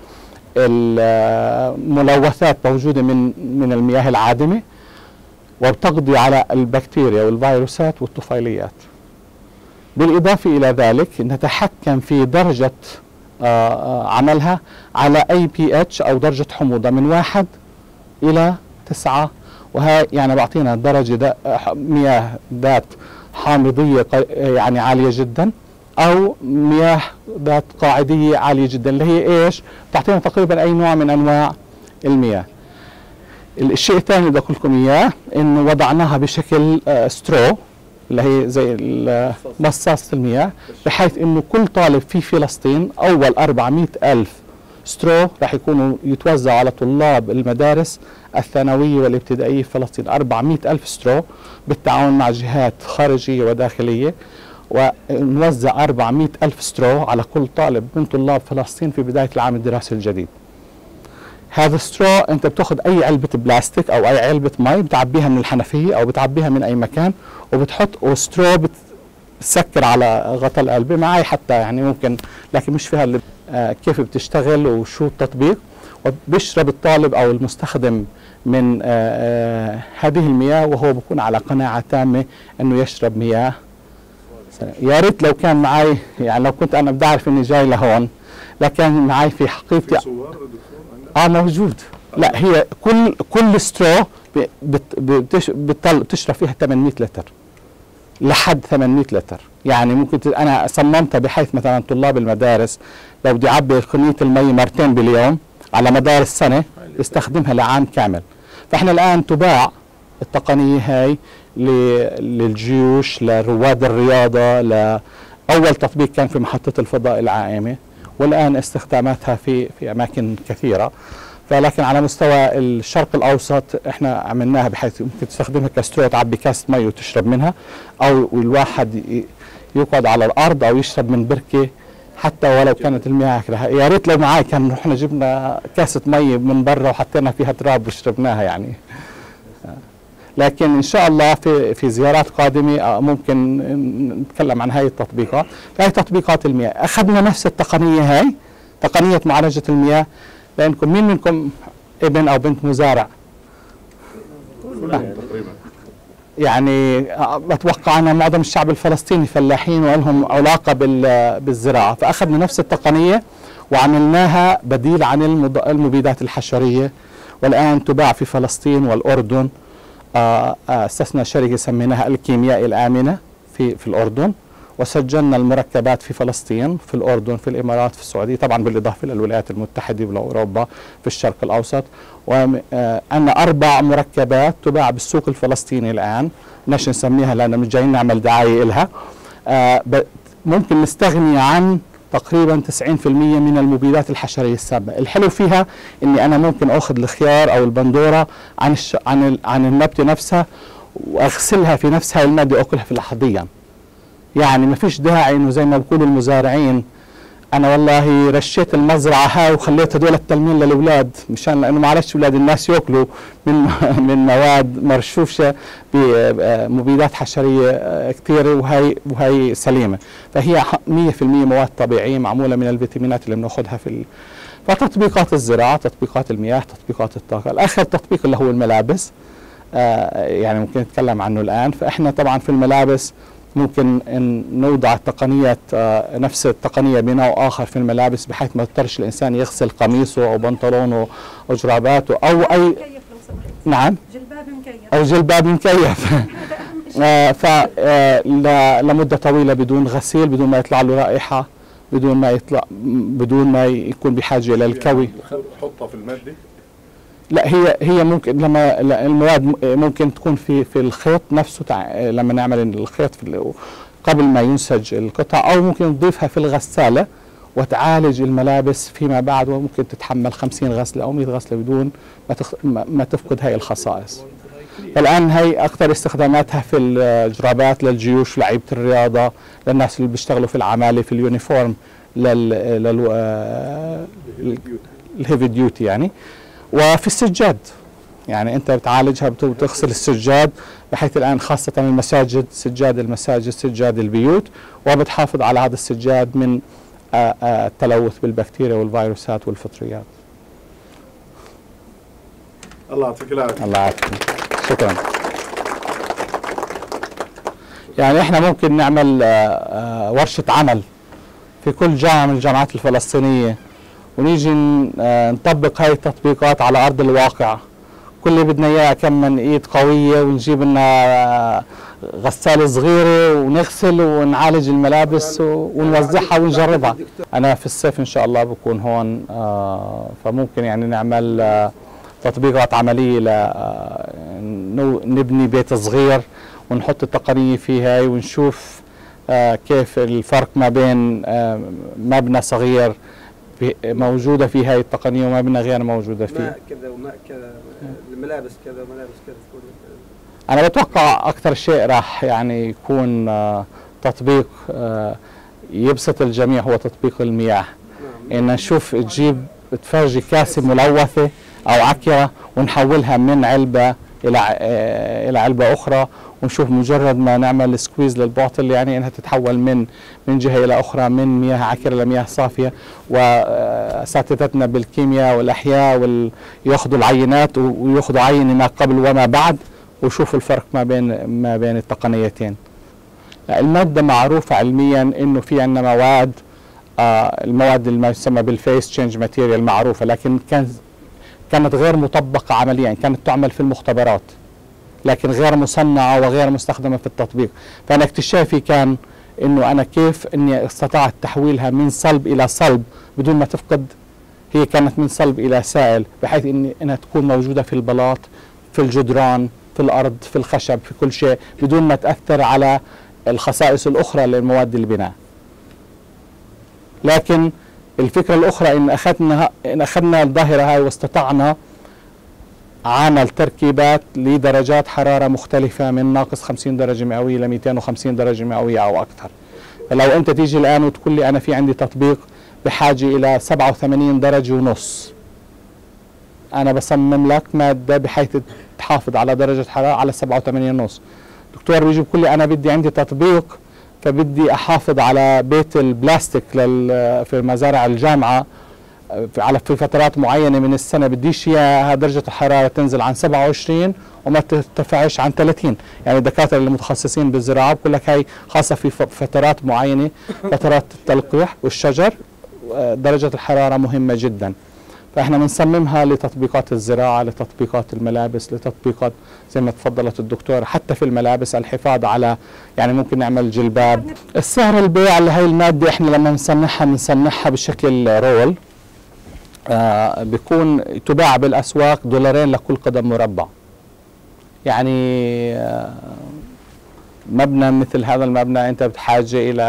Speaker 2: الملوثات موجودة من من المياه العادمة، وبتقضي على البكتيريا والفيروسات والطفيليات. بالإضافة إلى ذلك نتحكم في درجة عملها على أي بي اتش أو درجة حموضة من واحد إلى تسعة، وهي يعني بعطينا درجة مياه ذات حامضية يعني عالية جدا أو مياه ذات قاعدية عالية جدا، اللي هي إيش؟ تعطينا تقريبا أي نوع من أنواع المياه. الشيء الثاني اللي بدي أقول لكم إياه إنه وضعناها بشكل سترو اللي هي زي مصاصة المياه، بحيث إنه كل طالب في فلسطين أول أربعمئة ألف سترو راح يكونوا يتوزعوا على طلاب المدارس الثانوية والابتدائية في فلسطين، أربعمئة ألف سترو بالتعاون مع جهات خارجية وداخلية، ونوزع أربعمئة ألف سترو على كل طالب من طلاب فلسطين في بداية العام الدراسي الجديد. هذا السترو انت بتاخذ اي علبة بلاستيك او اي علبة مي بتعبيها من الحنفية او بتعبيها من اي مكان وبتحط وسترو بتسكر على غطاء العلبة. معي حتى يعني ممكن، لكن مش فيها اللي آه كيف بتشتغل وشو التطبيق. وبيشرب الطالب او المستخدم من آه آه هذه المياه وهو بكون على قناعة تامة انه يشرب مياه. يا ريت لو كان معي، يعني لو كنت انا بدي اعرف اني جاي لهون، لكن معي في حقيبتي اه موجود. لا هي كل كل سترو بت بتش بتشرب فيها ثمانمئة لتر لحد ثمانمئة لتر. يعني ممكن انا صممتها بحيث مثلا طلاب المدارس لو بدي اعبي خنية المي مرتين باليوم على مدار السنة يستخدمها لعام كامل. فاحنا الان تباع التقنية هاي للجيوش، لرواد الرياضة، لأول تطبيق كان في محطة الفضاء العائمة، والآن استخداماتها في في أماكن كثيرة. فلكن على مستوى الشرق الأوسط احنا عملناها بحيث ممكن تستخدمها كسترو، تعبي كاسة مي وتشرب منها، أو الواحد يقعد على الأرض أو يشرب من بركة حتى ولو كانت المياه هكذا. يا ريت لو معاي كان رحنا جبنا كاسة مي من برا وحطينا فيها تراب وشربناها يعني. لكن ان شاء الله في في زيارات قادمه ممكن نتكلم عن هاي التطبيقات. هاي تطبيقات المياه اخذنا نفس التقنيه هاي، تقنيه معالجه المياه. لانكم مين منكم ابن او بنت مزارع؟
Speaker 1: تقريبا.
Speaker 2: يعني بتوقع ان معظم الشعب الفلسطيني فلاحين ولهم علاقه بالزراعه، فاخذنا نفس التقنيه وعملناها بديل عن المبيدات الحشريه، والان تباع في فلسطين والاردن. أسسنا شركة سميناها الكيمياء الآمنة في في الأردن، وسجلنا المركبات في فلسطين، في الأردن، في الإمارات، في السعودية، طبعا بالإضافة إلى الولايات المتحدة وأوروبا، في الشرق الأوسط. وأن أربع مركبات تباع بالسوق الفلسطيني الآن، بدناش نسميها لأن مش جايين نعمل دعاية إلها. ممكن نستغني عن تقريبا تسعين بالمئة من المبيدات الحشريه السامه. الحلو فيها اني انا ممكن اخذ الخيار او البندوره عن الش... عن ال... عن النبته نفسها واغسلها في نفس هاي الماده واكلها في لحظيا. يعني ما فيش داعي انه زي ما بيقولوا المزارعين انا والله رشيت المزرعه هاي وخليت هدول التلمين للاولاد، مشان لانه معلش اولاد الناس ياكلوا من من مواد مرشوشه بمبيدات حشريه كثيره وهي وهي سليمه. فهي مئة بالمئة مواد طبيعيه معموله من الفيتامينات اللي بناخذها في ال... فتطبيقات الزراعه، تطبيقات المياه، تطبيقات الطاقه. الاخر تطبيق اللي هو الملابس، آه يعني ممكن نتكلم عنه الان. فاحنا طبعا في الملابس ممكن ان نوضع تقنية آه نفس التقنية بنوع اخر في الملابس، بحيث ما يضطرش الانسان يغسل قميصه او بنطلونه او جراباته او اي نعم
Speaker 3: جلباب مكيف
Speaker 2: او جلباب مكيف آه ف آه لمدة طويلة بدون غسيل، بدون ما يطلع له رائحة، بدون ما يطلع بدون ما يكون بحاجة الى الكوي.
Speaker 1: حطها في المادة؟ لا
Speaker 2: هي هي ممكن لما المواد ممكن تكون في في الخيط نفسه، لما نعمل الخيط في قبل ما ينسج القطع، او ممكن نضيفها في الغساله وتعالج الملابس فيما بعد، وممكن تتحمل خمسين غسله او مئة غسله بدون ما تخ... ما تفقد هاي الخصائص. الان هي اكثر استخداماتها في الجرابات للجيوش، لعيبه الرياضه، للناس اللي بيشتغلوا في العماله في اليونيفورم، لل لل الهيفي ديوتي يعني. وفي السجاد، يعني انت بتعالجها، بتغسل السجاد بحيث الان خاصه المساجد، سجاد المساجد، سجاد البيوت، وبتحافظ على هذا السجاد من التلوث بالبكتيريا والفيروسات والفطريات.
Speaker 1: الله يعطيك العافيه.
Speaker 2: الله يعافيك، شكرا. يعني احنا ممكن نعمل ورشه عمل في كل جامعه من الجامعات الفلسطينيه، ونيجي نطبق هاي التطبيقات على ارض الواقع. كل اللي بدنا اياه كم من ايد قويه، ونجيب لنا غساله صغيره ونغسل ونعالج الملابس ونوزعها ونجربها. انا في الصيف ان شاء الله بكون هون، فممكن يعني نعمل تطبيقات عمليه نبني بيت صغير ونحط التقنيه فيها ونشوف كيف الفرق ما بين مبنى صغير في موجودة في هاي التقنية ومبنى غير موجودة فيه.
Speaker 4: ماء كذا وماء كذا، الملابس كذا وملابس كذا تكون.
Speaker 2: أنا بتوقع أكثر شيء راح يعني يكون آه تطبيق آه يبسط الجميع هو تطبيق المياه. نعم. إن نشوف تجيب تفرجي كاسة ملوثة أو عكرة ونحولها من علبة إلى آه إلى علبة أخرى، ونشوف مجرد ما نعمل سكويز للبوتل يعني انها تتحول من من جهه الى اخرى من مياه عكره لمياه صافيه. واساتذتنا بالكيمياء والاحياء وال... ياخذوا العينات وياخذوا عينه ما قبل وما بعد ويشوفوا الفرق ما بين ما بين التقنيتين. الماده معروفه علميا انه في عندنا مواد آه المواد اللي يسمى بالفيس تشينج ماتيريال معروفه، لكن كان كانت غير مطبقه عمليا، كانت تعمل في المختبرات لكن غير مصنعة وغير مستخدمة في التطبيق. فأنا اكتشافي كان إنه أنا كيف إني استطعت تحويلها من صلب إلى صلب بدون ما تفقد، هي كانت من صلب إلى سائل، بحيث إن إنها تكون موجودة في البلاط، في الجدران، في الأرض، في الخشب، في كل شيء، بدون ما تأثر على الخصائص الأخرى للمواد البناء. لكن الفكرة الأخرى إن أخذنا إن أخذنا الظاهرة هاي واستطعنا عمل تركيبات لدرجات حرارة مختلفة من ناقص خمسين درجة مئوية ل مئتين وخمسين درجة مئوية أو أكثر. فلو أنت تيجي الآن وتقول لي أنا في عندي تطبيق بحاجة إلى سبعة وثمانين درجة ونص، أنا بصمم لك مادة بحيث تحافظ على درجة حرارة على سبعة وثمانين ونص. دكتور بيجي بيقول لي أنا بدي عندي تطبيق فبدي أحافظ على بيت البلاستيك في مزارع الجامعة على في فترات معينه من السنه، بديش اياها درجه الحراره تنزل عن سبعة وعشرين وما ترتفعش عن ثلاثين. يعني الدكاتره اللي بالزراعه بقول لك هي خاصه في فترات معينه، فترات التلقيح والشجر درجه الحراره مهمه جدا. فاحنا بنصممها لتطبيقات الزراعه، لتطبيقات الملابس، لتطبيقات زي ما تفضلت الدكتوره حتى في الملابس الحفاظ على، يعني ممكن نعمل جلباب. السعر البيع لهي الماده احنا لما بنصنعها بنصنعها بشكل رول، آه بيكون تباع بالأسواق دولارين لكل قدم مربع. يعني آه مبنى مثل هذا المبنى أنت بحاجة إلى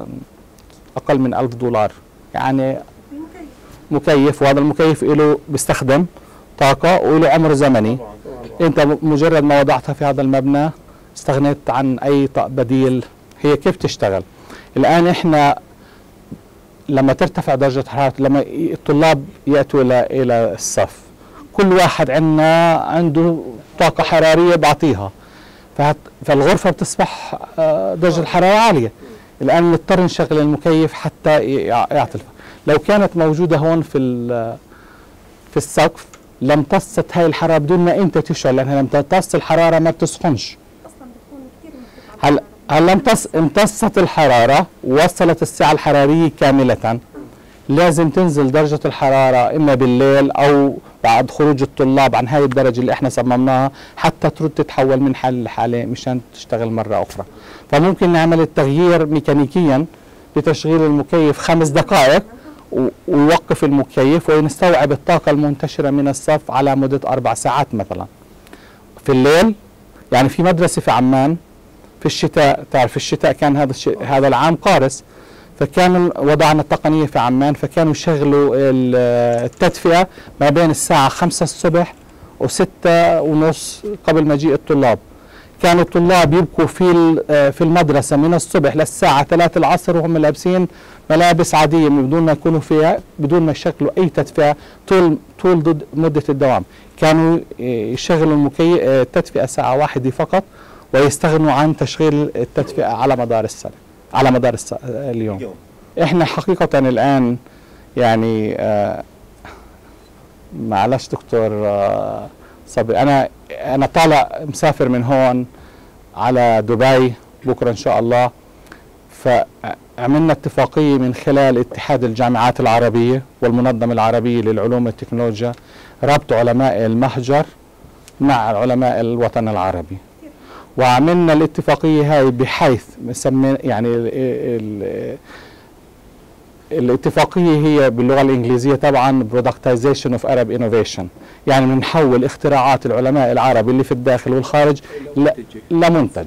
Speaker 2: أقل من ألف دولار، يعني مكيف، وهذا المكيف له بيستخدم طاقة وله عمر زمني. أنت مجرد ما وضعتها في هذا المبنى استغنيت عن أي بديل. هي كيف تشتغل؟ الآن إحنا لما ترتفع درجة حرارة، لما الطلاب يأتوا إلى إلى الصف، كل واحد عندنا عنده طاقة حرارية بعطيها، فالغرفة بتصبح درجة الحرارة عالية. الآن نضطر نشغل المكيف حتى يعطي. لو كانت موجودة هون في في السقف لامتصت هاي الحرارة بدون ما أنت تشعر، لأنها لما تمتص الحرارة ما بتسخنش. أصلا بتكون كثير هلا هلا امتص امتصت الحرارة ووصلت السعة الحرارية كاملة، لازم تنزل درجة الحرارة إما بالليل أو بعد خروج الطلاب عن هاي الدرجة اللي إحنا صممناها حتى ترد تتحول من حالة لحالة مشان تشتغل مرة أخرى. فممكن نعمل التغيير ميكانيكيا بتشغيل المكيف خمس دقائق ويوقف المكيف ونستوعب الطاقة المنتشرة من الصف على مدة أربع ساعات مثلا. في الليل يعني في مدرسة في عمان في الشتاء، تعرف في الشتاء كان هذا هذا العام قارس، فكان وضعنا التقنية في عمان، فكانوا يشغلوا التدفئة ما بين الساعة خمسة الصبح وستة ونص قبل مجيء الطلاب. كانوا الطلاب يبقوا في في المدرسة من الصبح للساعة ثلاثة العصر وهم لابسين ملابس عادية بدون ما يكونوا فيها، بدون ما يشغلوا أي تدفئة طول طول ضد مدة الدوام. كانوا يشغلوا المكيف التدفئة ساعة واحدة فقط ويستغنوا عن تشغيل التدفئة على مدار السنة على مدار السنة اليوم. يوم. احنا حقيقة الآن يعني آه معلش دكتور آه صبري، أنا أنا طالع مسافر من هون على دبي بكرة إن شاء الله. فعملنا اتفاقية من خلال اتحاد الجامعات العربية والمنظمة العربية للعلوم والتكنولوجيا ربط علماء المهجر مع علماء الوطن العربي، وعملنا الاتفاقية هاي بحيث مسمين يعني ال ال الاتفاقية هي باللغة الإنجليزية طبعا Productization of Arab Innovation، يعني بنحول اختراعات العلماء العرب اللي في الداخل والخارج لمنتج.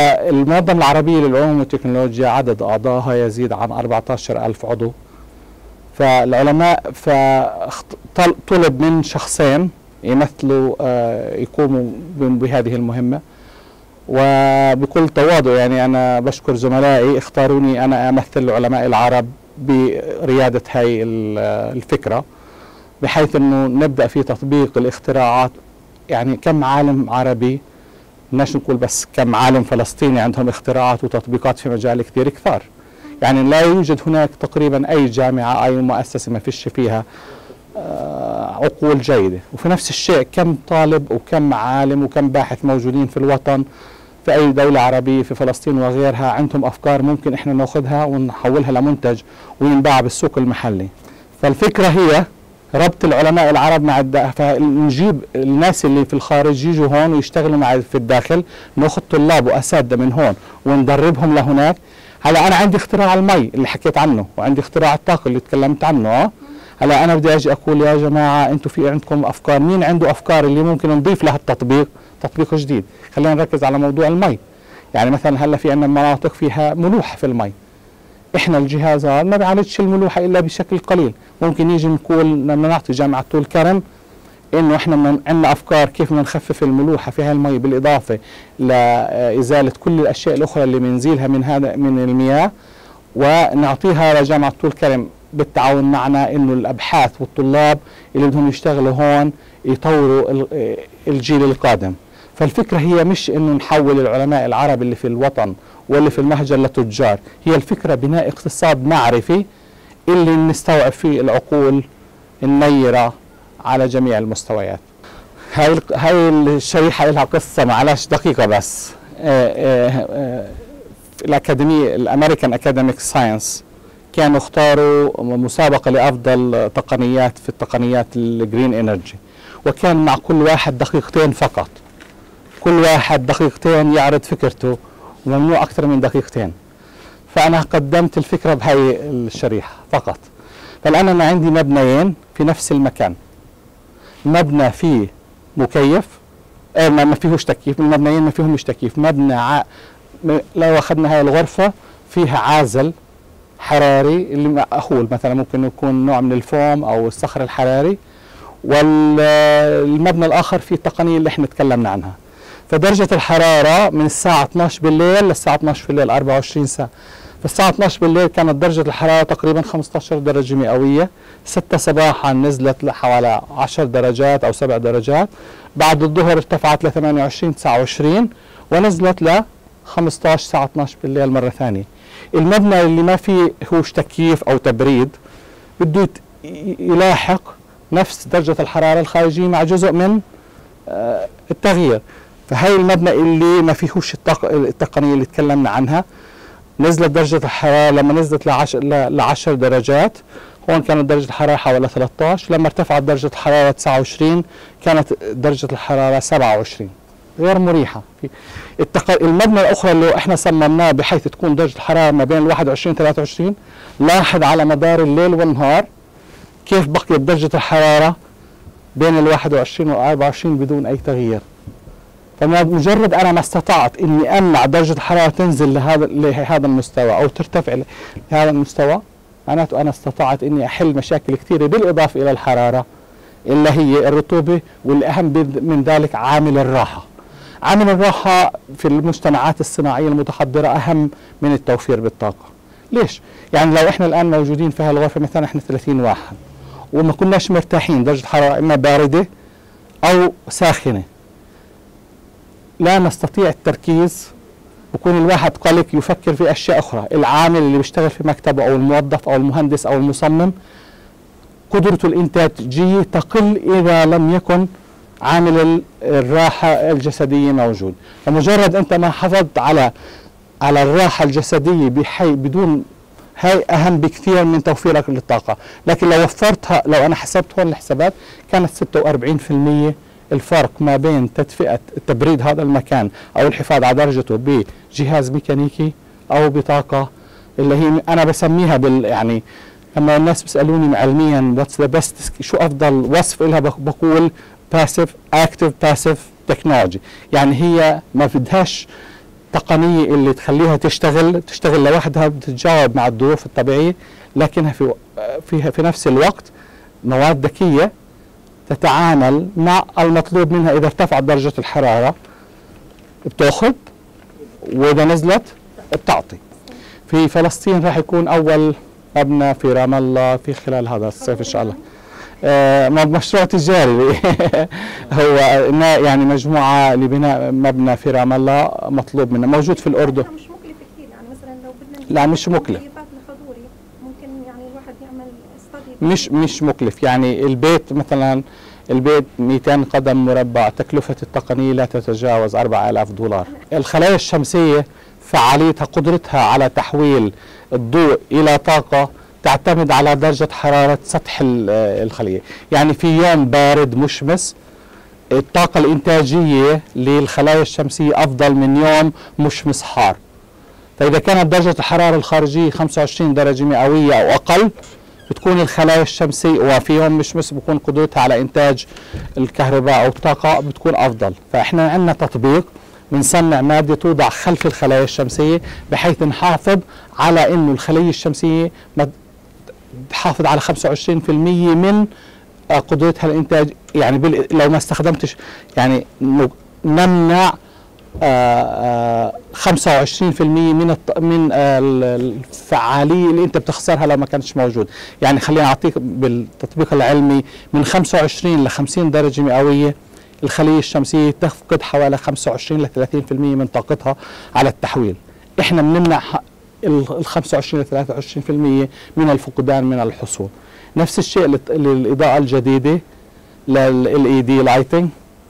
Speaker 2: فالمنظمة العربية للعلوم والتكنولوجيا عدد أعضائها يزيد عن أربعة عشر ألف عضو، فالعلماء فطلب من شخصين يمثلوا آه يقوموا بهذه المهمة، وبكل تواضع يعني أنا بشكر زملائي اختاروني أنا أمثل العلماء العرب بريادة هاي الفكرة، بحيث أنه نبدأ في تطبيق الاختراعات. يعني كم عالم عربي، بدناش نقول بس كم عالم فلسطيني عندهم اختراعات وتطبيقات في مجال كثير كثار. يعني لا يوجد هناك تقريبا أي جامعة أي مؤسسة ما فيش فيها عقول جيدة. وفي نفس الشيء كم طالب وكم عالم وكم باحث موجودين في الوطن في أي دولة عربية في فلسطين وغيرها عندهم أفكار ممكن إحنا نأخذها ونحولها لمنتج وينباع بالسوق المحلي. فالفكرة هي ربط العلماء العرب مع الداخل، فنجيب الناس اللي في الخارج يجوا هون ويشتغلوا مع في الداخل، ناخذ طلاب وأساتذة من هون وندربهم لهناك. هلا أنا عندي اختراع المي اللي حكيت عنه، وعندي اختراع الطاقة اللي تكلمت عنه. هلا أنا بدي أجي أقول يا جماعة أنتم في عندكم أفكار، مين عنده أفكار اللي ممكن نضيف لها التطبيق تطبيق جديد؟ خلينا نركز على موضوع المي. يعني مثلا هلا في عندنا مناطق فيها ملوحة في المي، احنا الجهاز هذا ما بيعالجش الملوحة الا بشكل قليل. ممكن نيجي نقول بدنا نعطي جامعة طول كرم انه احنا عندنا افكار كيف بدنا نخفف الملوحة في هاي المي، بالاضافة لازالة كل الاشياء الاخرى اللي بنزيلها من هذا من المياه، ونعطيها لجامعة طول كرم بالتعاون معنا، انه الابحاث والطلاب اللي بدهم يشتغلوا هون يطوروا الجيل القادم. فالفكرة هي مش انه نحول العلماء العرب اللي في الوطن واللي في المهجر لتجار، هي الفكرة بناء اقتصاد معرفي اللي نستوعب فيه العقول النيرة على جميع المستويات. هاي هاي الشريحة لها قصة، معلش دقيقة بس. الأكاديمية الأمريكان أكاديميك ساينس كانوا اختاروا مسابقة لأفضل تقنيات في التقنيات الجرين انرجي، وكان مع كل واحد دقيقتين فقط، كل واحد دقيقتين يعرض فكرته وممنوع أكثر من دقيقتين. فأنا قدمت الفكرة بهاي الشريحة فقط. فالآن أنا عندي مبنيين في نفس المكان، مبنى فيه مكيف آه ما فيهوش تكييف، المبنيين ما فيهمش تكييف. مبنى ع... لو أخذنا هاي الغرفة فيها عازل حراري اللي مأهول، مثلا ممكن يكون نوع من الفوم أو الصخر الحراري، والمبنى الآخر فيه التقنية اللي احنا تكلمنا عنها. فدرجة الحرارة من الساعة اثنعش بالليل للساعة اثنعش بالليل أربعة وعشرين ساعة. فالساعة اثنعش بالليل كانت درجة الحرارة تقريبا خمسة عشر درجة مئوية، ستة صباحا نزلت لحوالي عشر درجات أو سبع درجات، بعد الظهر ارتفعت ل ثمانية وعشرين تسعة وعشرين ونزلت ل خمسة عشر الساعة اثنعش بالليل مرة ثانية. المبنى اللي ما فيه هوش تكييف أو تبريد بده يلاحق نفس درجة الحرارة الخارجية مع جزء من آه التغيير. فهي المبنى اللي ما فيهوش التق... التقنية اللي تكلمنا عنها، نزلت درجة الحرارة لما نزلت ل عشر درجات، هون كانت درجة الحرارة حوالي ثلاثة عشر، لما ارتفعت درجة الحرارة تسعة وعشرين كانت درجة الحرارة سبعة وعشرين، غير مريحة. التق... المبنى الأخرى اللي احنا صممناه بحيث تكون درجة الحرارة ما بين واحد وعشرين ثلاثة وعشرين، لاحظ على مدار الليل والنهار كيف بقيت درجة الحرارة بين ال واحد وعشرين و أربعة وعشرين بدون أي تغيير. فمجرد أنا ما استطعت إني أمنع درجة الحرارة تنزل لهذا لهذا المستوى أو ترتفع لهذا المستوى، معناته أنا استطعت إني أحل مشاكل كثيرة بالإضافة إلى الحرارة اللي هي الرطوبة، والأهم من ذلك عامل الراحة. عامل الراحة في المجتمعات الصناعية المتحضرة أهم من التوفير بالطاقة. ليش؟ يعني لو إحنا الآن موجودين في هالغرفة مثلا إحنا ثلاثين واحد وما كناش مرتاحين، درجة الحرارة إما باردة أو ساخنة، لا نستطيع التركيز، ويكون الواحد قلق يفكر في أشياء أخرى. العامل اللي بيشتغل في مكتبه أو الموظف أو المهندس أو المصمم قدرته الإنتاجية تقل إذا لم يكن عامل الراحة الجسدية موجود. فمجرد أنت ما حافظت على على الراحة الجسدية بحي بدون، هاي أهم بكثير من توفيرك للطاقة. لكن لو وفرتها، لو أنا حسبت هون الحسابات كانت ستة وأربعين بالمئة الفرق ما بين تدفئة تبريد هذا المكان أو الحفاظ على درجته بجهاز ميكانيكي أو بطاقة اللي هي أنا بسميها بال يعني لما الناس بيسألوني علميا واتس ذا بيست، شو أفضل وصف لها، بقول باسيف اكتف باسيف تكنولوجي. يعني هي ما بدهاش تقنية اللي تخليها تشتغل تشتغل لوحدها بتتجاوب مع الظروف الطبيعية، لكنها في في في نفس الوقت مواد ذكية تتعامل مع المطلوب منها. إذا ارتفعت درجة الحرارة بتاخذ، وإذا نزلت بتعطي. في فلسطين راح يكون أول مبنى في رام الله في خلال هذا الصيف إن شاء الله. آه مشروع تجاري هو يعني مجموعة لبناء مبنى في رام الله مطلوب منه، موجود في الأردن.
Speaker 3: مش مكلف كثير يعني، مثلا لو بدنا
Speaker 2: لا مش مكلف،
Speaker 3: ممكن يعني الواحد يعمل استدي.
Speaker 2: مش مش مكلف يعني. البيت مثلا البيت مئتين قدم مربع، تكلفة التقنية لا تتجاوز أربعة آلاف دولار. الخلايا الشمسية فعاليتها قدرتها على تحويل الضوء إلى طاقة تعتمد على درجة حرارة سطح الخلية. يعني في يوم بارد مشمس الطاقة الإنتاجية للخلايا الشمسية أفضل من يوم مشمس حار. فإذا كانت درجة الحرارة الخارجية خمسة وعشرين درجة مئوية أو أقل بتكون الخلايا الشمسية، وفي يوم مشمس بكون قدرتها على إنتاج الكهرباء أو الطاقة بتكون أفضل. فإحنا عندنا تطبيق بنصنع مادة توضع خلف الخلايا الشمسية بحيث نحافظ على إنه الخلية الشمسية تحافظ على خمسة وعشرين بالمئة من قدرتها الإنتاج. يعني لو ما استخدمتش يعني نمنع خمسة وعشرين بالمئة من من الفعالية اللي أنت بتخسرها لو ما كانتش موجود. يعني خلينا أعطيك بالتطبيق العلمي من خمسة وعشرين ل خمسين درجة مئوية الخلية الشمسية تفقد حوالي خمسة وعشرين ل ثلاثين بالمئة من طاقتها على التحويل. إحنا بنمنع ال خمسة وعشرين ل ثلاثة وعشرين بالمئة من الفقدان من الحصول. نفس الشيء للإضاءة الجديدة لل إل إي دي لايتنج،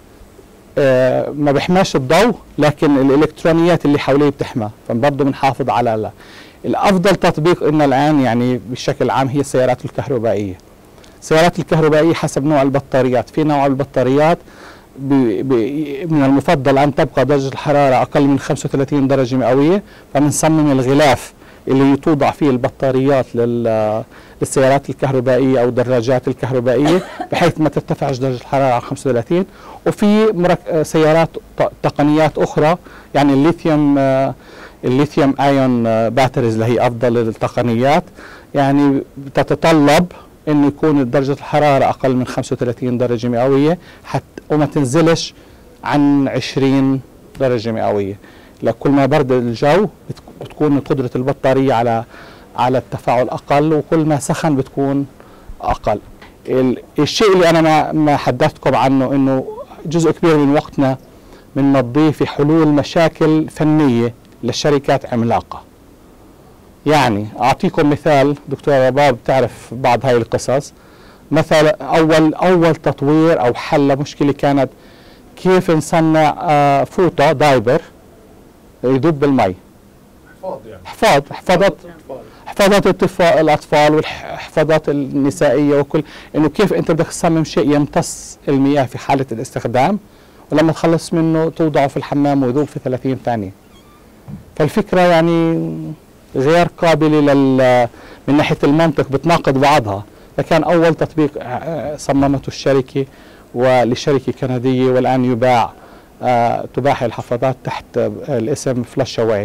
Speaker 2: آه ما بيحماش الضوء لكن الإلكترونيات اللي حواليه بتحمى، فبرضه بنحافظ على لا. الأفضل تطبيق إن الآن يعني بشكل عام هي السيارات الكهربائية. السيارات الكهربائية حسب نوع البطاريات، في نوع البطاريات بي بي من المفضل أن تبقى درجة الحرارة أقل من خمسة وثلاثين درجة مئوية، فبنصمم الغلاف اللي توضع فيه البطاريات للسيارات الكهربائية أو الدراجات الكهربائية بحيث ما ترتفعش درجة الحرارة عن خمسة وثلاثين. وفي سيارات تقنيات أخرى يعني الليثيوم الليثيوم ايون باتريز اللي هي أفضل التقنيات، يعني بتتطلب انه يكون درجة الحرارة اقل من خمسة وثلاثين درجة مئوية حتى وما تنزلش عن عشرين درجة مئوية. لكل ما برد الجو بتكون قدرة البطارية على على التفاعل اقل، وكل ما سخن بتكون اقل. الشيء اللي انا ما ما حدثتكم عنه انه جزء كبير من وقتنا بنمضيه في حلول مشاكل فنية لشركات عملاقة. يعني أعطيكم مثال دكتور رباب بتعرف بعض هاي القصص. مثلا أول أول تطوير أو حل لمشكلة كانت كيف نصنع آه فوطة دايبر يذوب بالمي.
Speaker 1: حفاض يعني
Speaker 2: حفاض حفاضات حفاضات الأطفال والحفاضات النسائية وكل، إنه كيف أنت بدك تصمم شيء يمتص المياه في حالة الاستخدام ولما تخلص منه توضعه في الحمام ويذوب في ثلاثين ثانية. فالفكرة يعني غير قابلة لل من ناحية المنطق بتناقض بعضها. فكان أول تطبيق صممته الشركة ولشركة كندية والآن يباع تباع الحفاضات تحت الاسم فلاش أواي.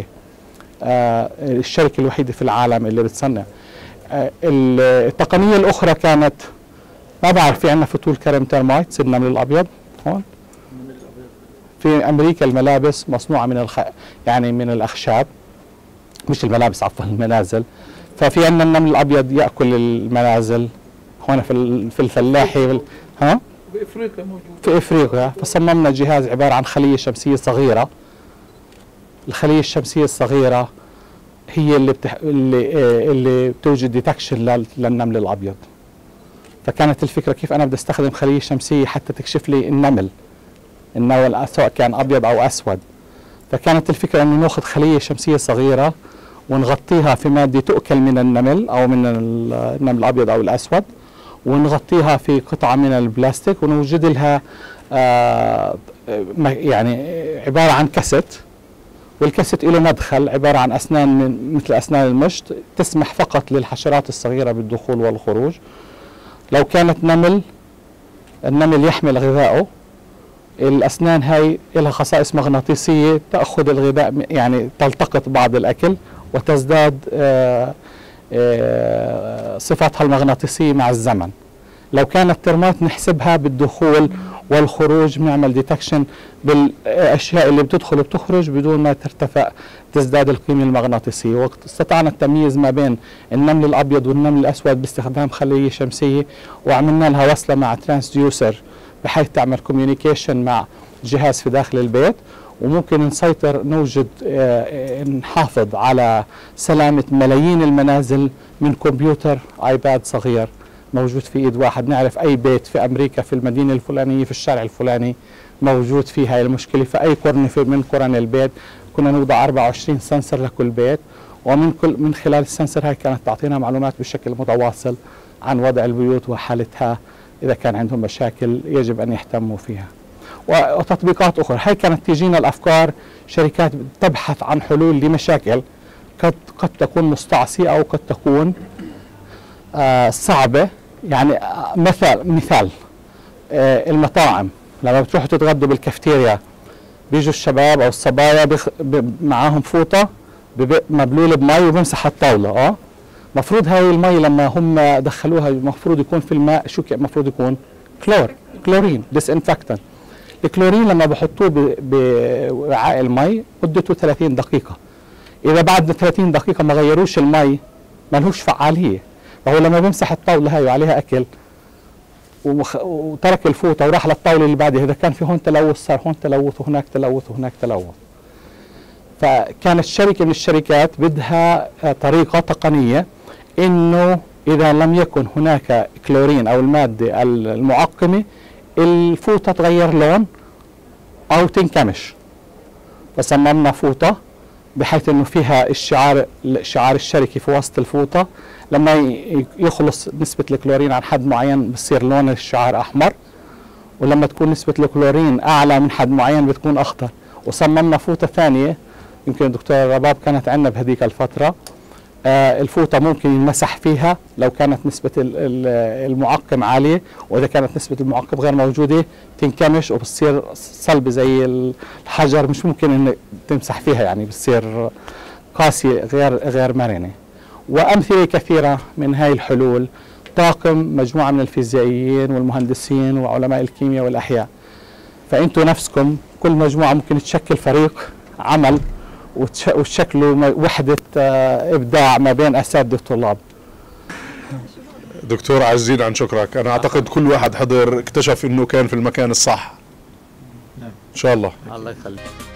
Speaker 2: الشركة الوحيدة في العالم اللي بتصنع. التقنية الأخرى كانت ما بعرف في عندنا فتول كريم ترمايت النمل الأبيض هون. في أمريكا الملابس مصنوعة من الخ... يعني من الأخشاب، مش الملابس عفوا المنازل. ففي عندنا النمل الأبيض يأكل المنازل هون في في الفلاحي وال... ها؟
Speaker 5: في افريقيا موجود.
Speaker 2: في افريقيا. فصممنا جهاز عبارة عن خلية شمسية صغيرة. الخلية الشمسية الصغيرة هي اللي بتح... اللي اللي بتوجد ديتكشن لل... للنمل الأبيض. فكانت الفكرة كيف أنا بدي استخدم خلية شمسية حتى تكشف لي النمل النمل سواء كان أبيض أو أسود. فكانت الفكرة أنه نأخذ خلية شمسية صغيرة ونغطيها في مادة تؤكل من النمل أو من النمل الأبيض أو الأسود، ونغطيها في قطعة من البلاستيك ونوجد لها آه يعني عبارة عن كست، والكست له مدخل عبارة عن أسنان من مثل أسنان المشط تسمح فقط للحشرات الصغيرة بالدخول والخروج. لو كانت نمل النمل يحمل غذائه، الأسنان هاي لها خصائص مغناطيسية تأخذ الغذاء يعني تلتقط بعض الأكل وتزداد آه صفاتها المغناطيسية مع الزمن. لو كانت ترمات نحسبها بالدخول والخروج، نعمل ديتكشن بالاشياء اللي بتدخل وبتخرج بدون ما ترتفع تزداد القيمه المغناطيسيه. واستطعنا التمييز ما بين النمل الابيض والنمل الاسود باستخدام خليه شمسيه، وعملنا لها وصله مع ترانسديوسر بحيث تعمل كوميونيكيشن مع جهاز في داخل البيت، وممكن نسيطر نوجد نحافظ على سلامه ملايين المنازل من كمبيوتر ايباد صغير موجود في ايد واحد. نعرف اي بيت في امريكا في المدينه الفلانيه في الشارع الفلاني موجود فيه هاي المشكله، في اي قرن من قرن البيت كنا نوضع أربعة وعشرين سنسر لكل بيت، ومن كل من خلال السنسر هاي كانت تعطينا معلومات بشكل متواصل عن وضع البيوت وحالتها اذا كان عندهم مشاكل يجب ان يهتموا فيها. وتطبيقات اخرى. هاي كانت تجينا الافكار، شركات تبحث عن حلول لمشاكل قد قد تكون مستعصيه او قد تكون آه صعبه. يعني آه مثال مثال آه المطاعم لما بتروحوا تتغدوا بالكافتيريا بيجوا الشباب او الصبايا بخ... ب... معاهم فوطه بب... مبلوله بمي وبمسح الطاوله. اه مفروض هاي المي لما هم دخلوها المفروض يكون في الماء شو المفروض يكون؟ كلور كلورين ديسانفكتنت. الكلورين لما بحطوه بوعاء المي مدته ثلاثين دقيقه، اذا بعد ثلاثين دقيقه ما غيروش المي ما لهوش فعاليه. فهو لما بيمسح الطاوله هاي وعليها اكل ومخ... وترك الفوطه وراح للطاوله اللي بعدها، اذا كان في هون تلوث صار هون تلوث وهناك تلوث وهناك تلوث. فكانت شركه من الشركات بدها طريقه تقنيه انه اذا لم يكن هناك كلورين او الماده المعقمه الفوطه تغير لون او تنكمش. فصممنا فوطه بحيث انه فيها الشعار شعار الشركه في وسط الفوطه، لما يخلص نسبه الكلورين عن حد معين بصير لون الشعار احمر، ولما تكون نسبه الكلورين اعلى من حد معين بتكون اخضر. وصممنا فوطه ثانيه يمكن الدكتوره رباب كانت عندنا بهذيك الفتره، آه الفوطه ممكن ينمسح فيها لو كانت نسبه المعقم عاليه، واذا كانت نسبه المعقم غير موجوده تنكمش وبتصير صلبه زي الحجر، مش ممكن انك تمسح فيها، يعني بتصير قاسيه غير غير مرنه. وامثله كثيره من هاي الحلول. طاقم مجموعه من الفيزيائيين والمهندسين وعلماء الكيمياء والاحياء، فانتم نفسكم كل مجموعه ممكن تشكل فريق عمل وتشكلوا وحده ابداع ما بين اساتذه الطلاب.
Speaker 1: دكتور عزيز عن شكرك. انا اعتقد كل واحد حضر اكتشف انه كان في المكان الصح. ان شاء الله.
Speaker 2: الله يخليك.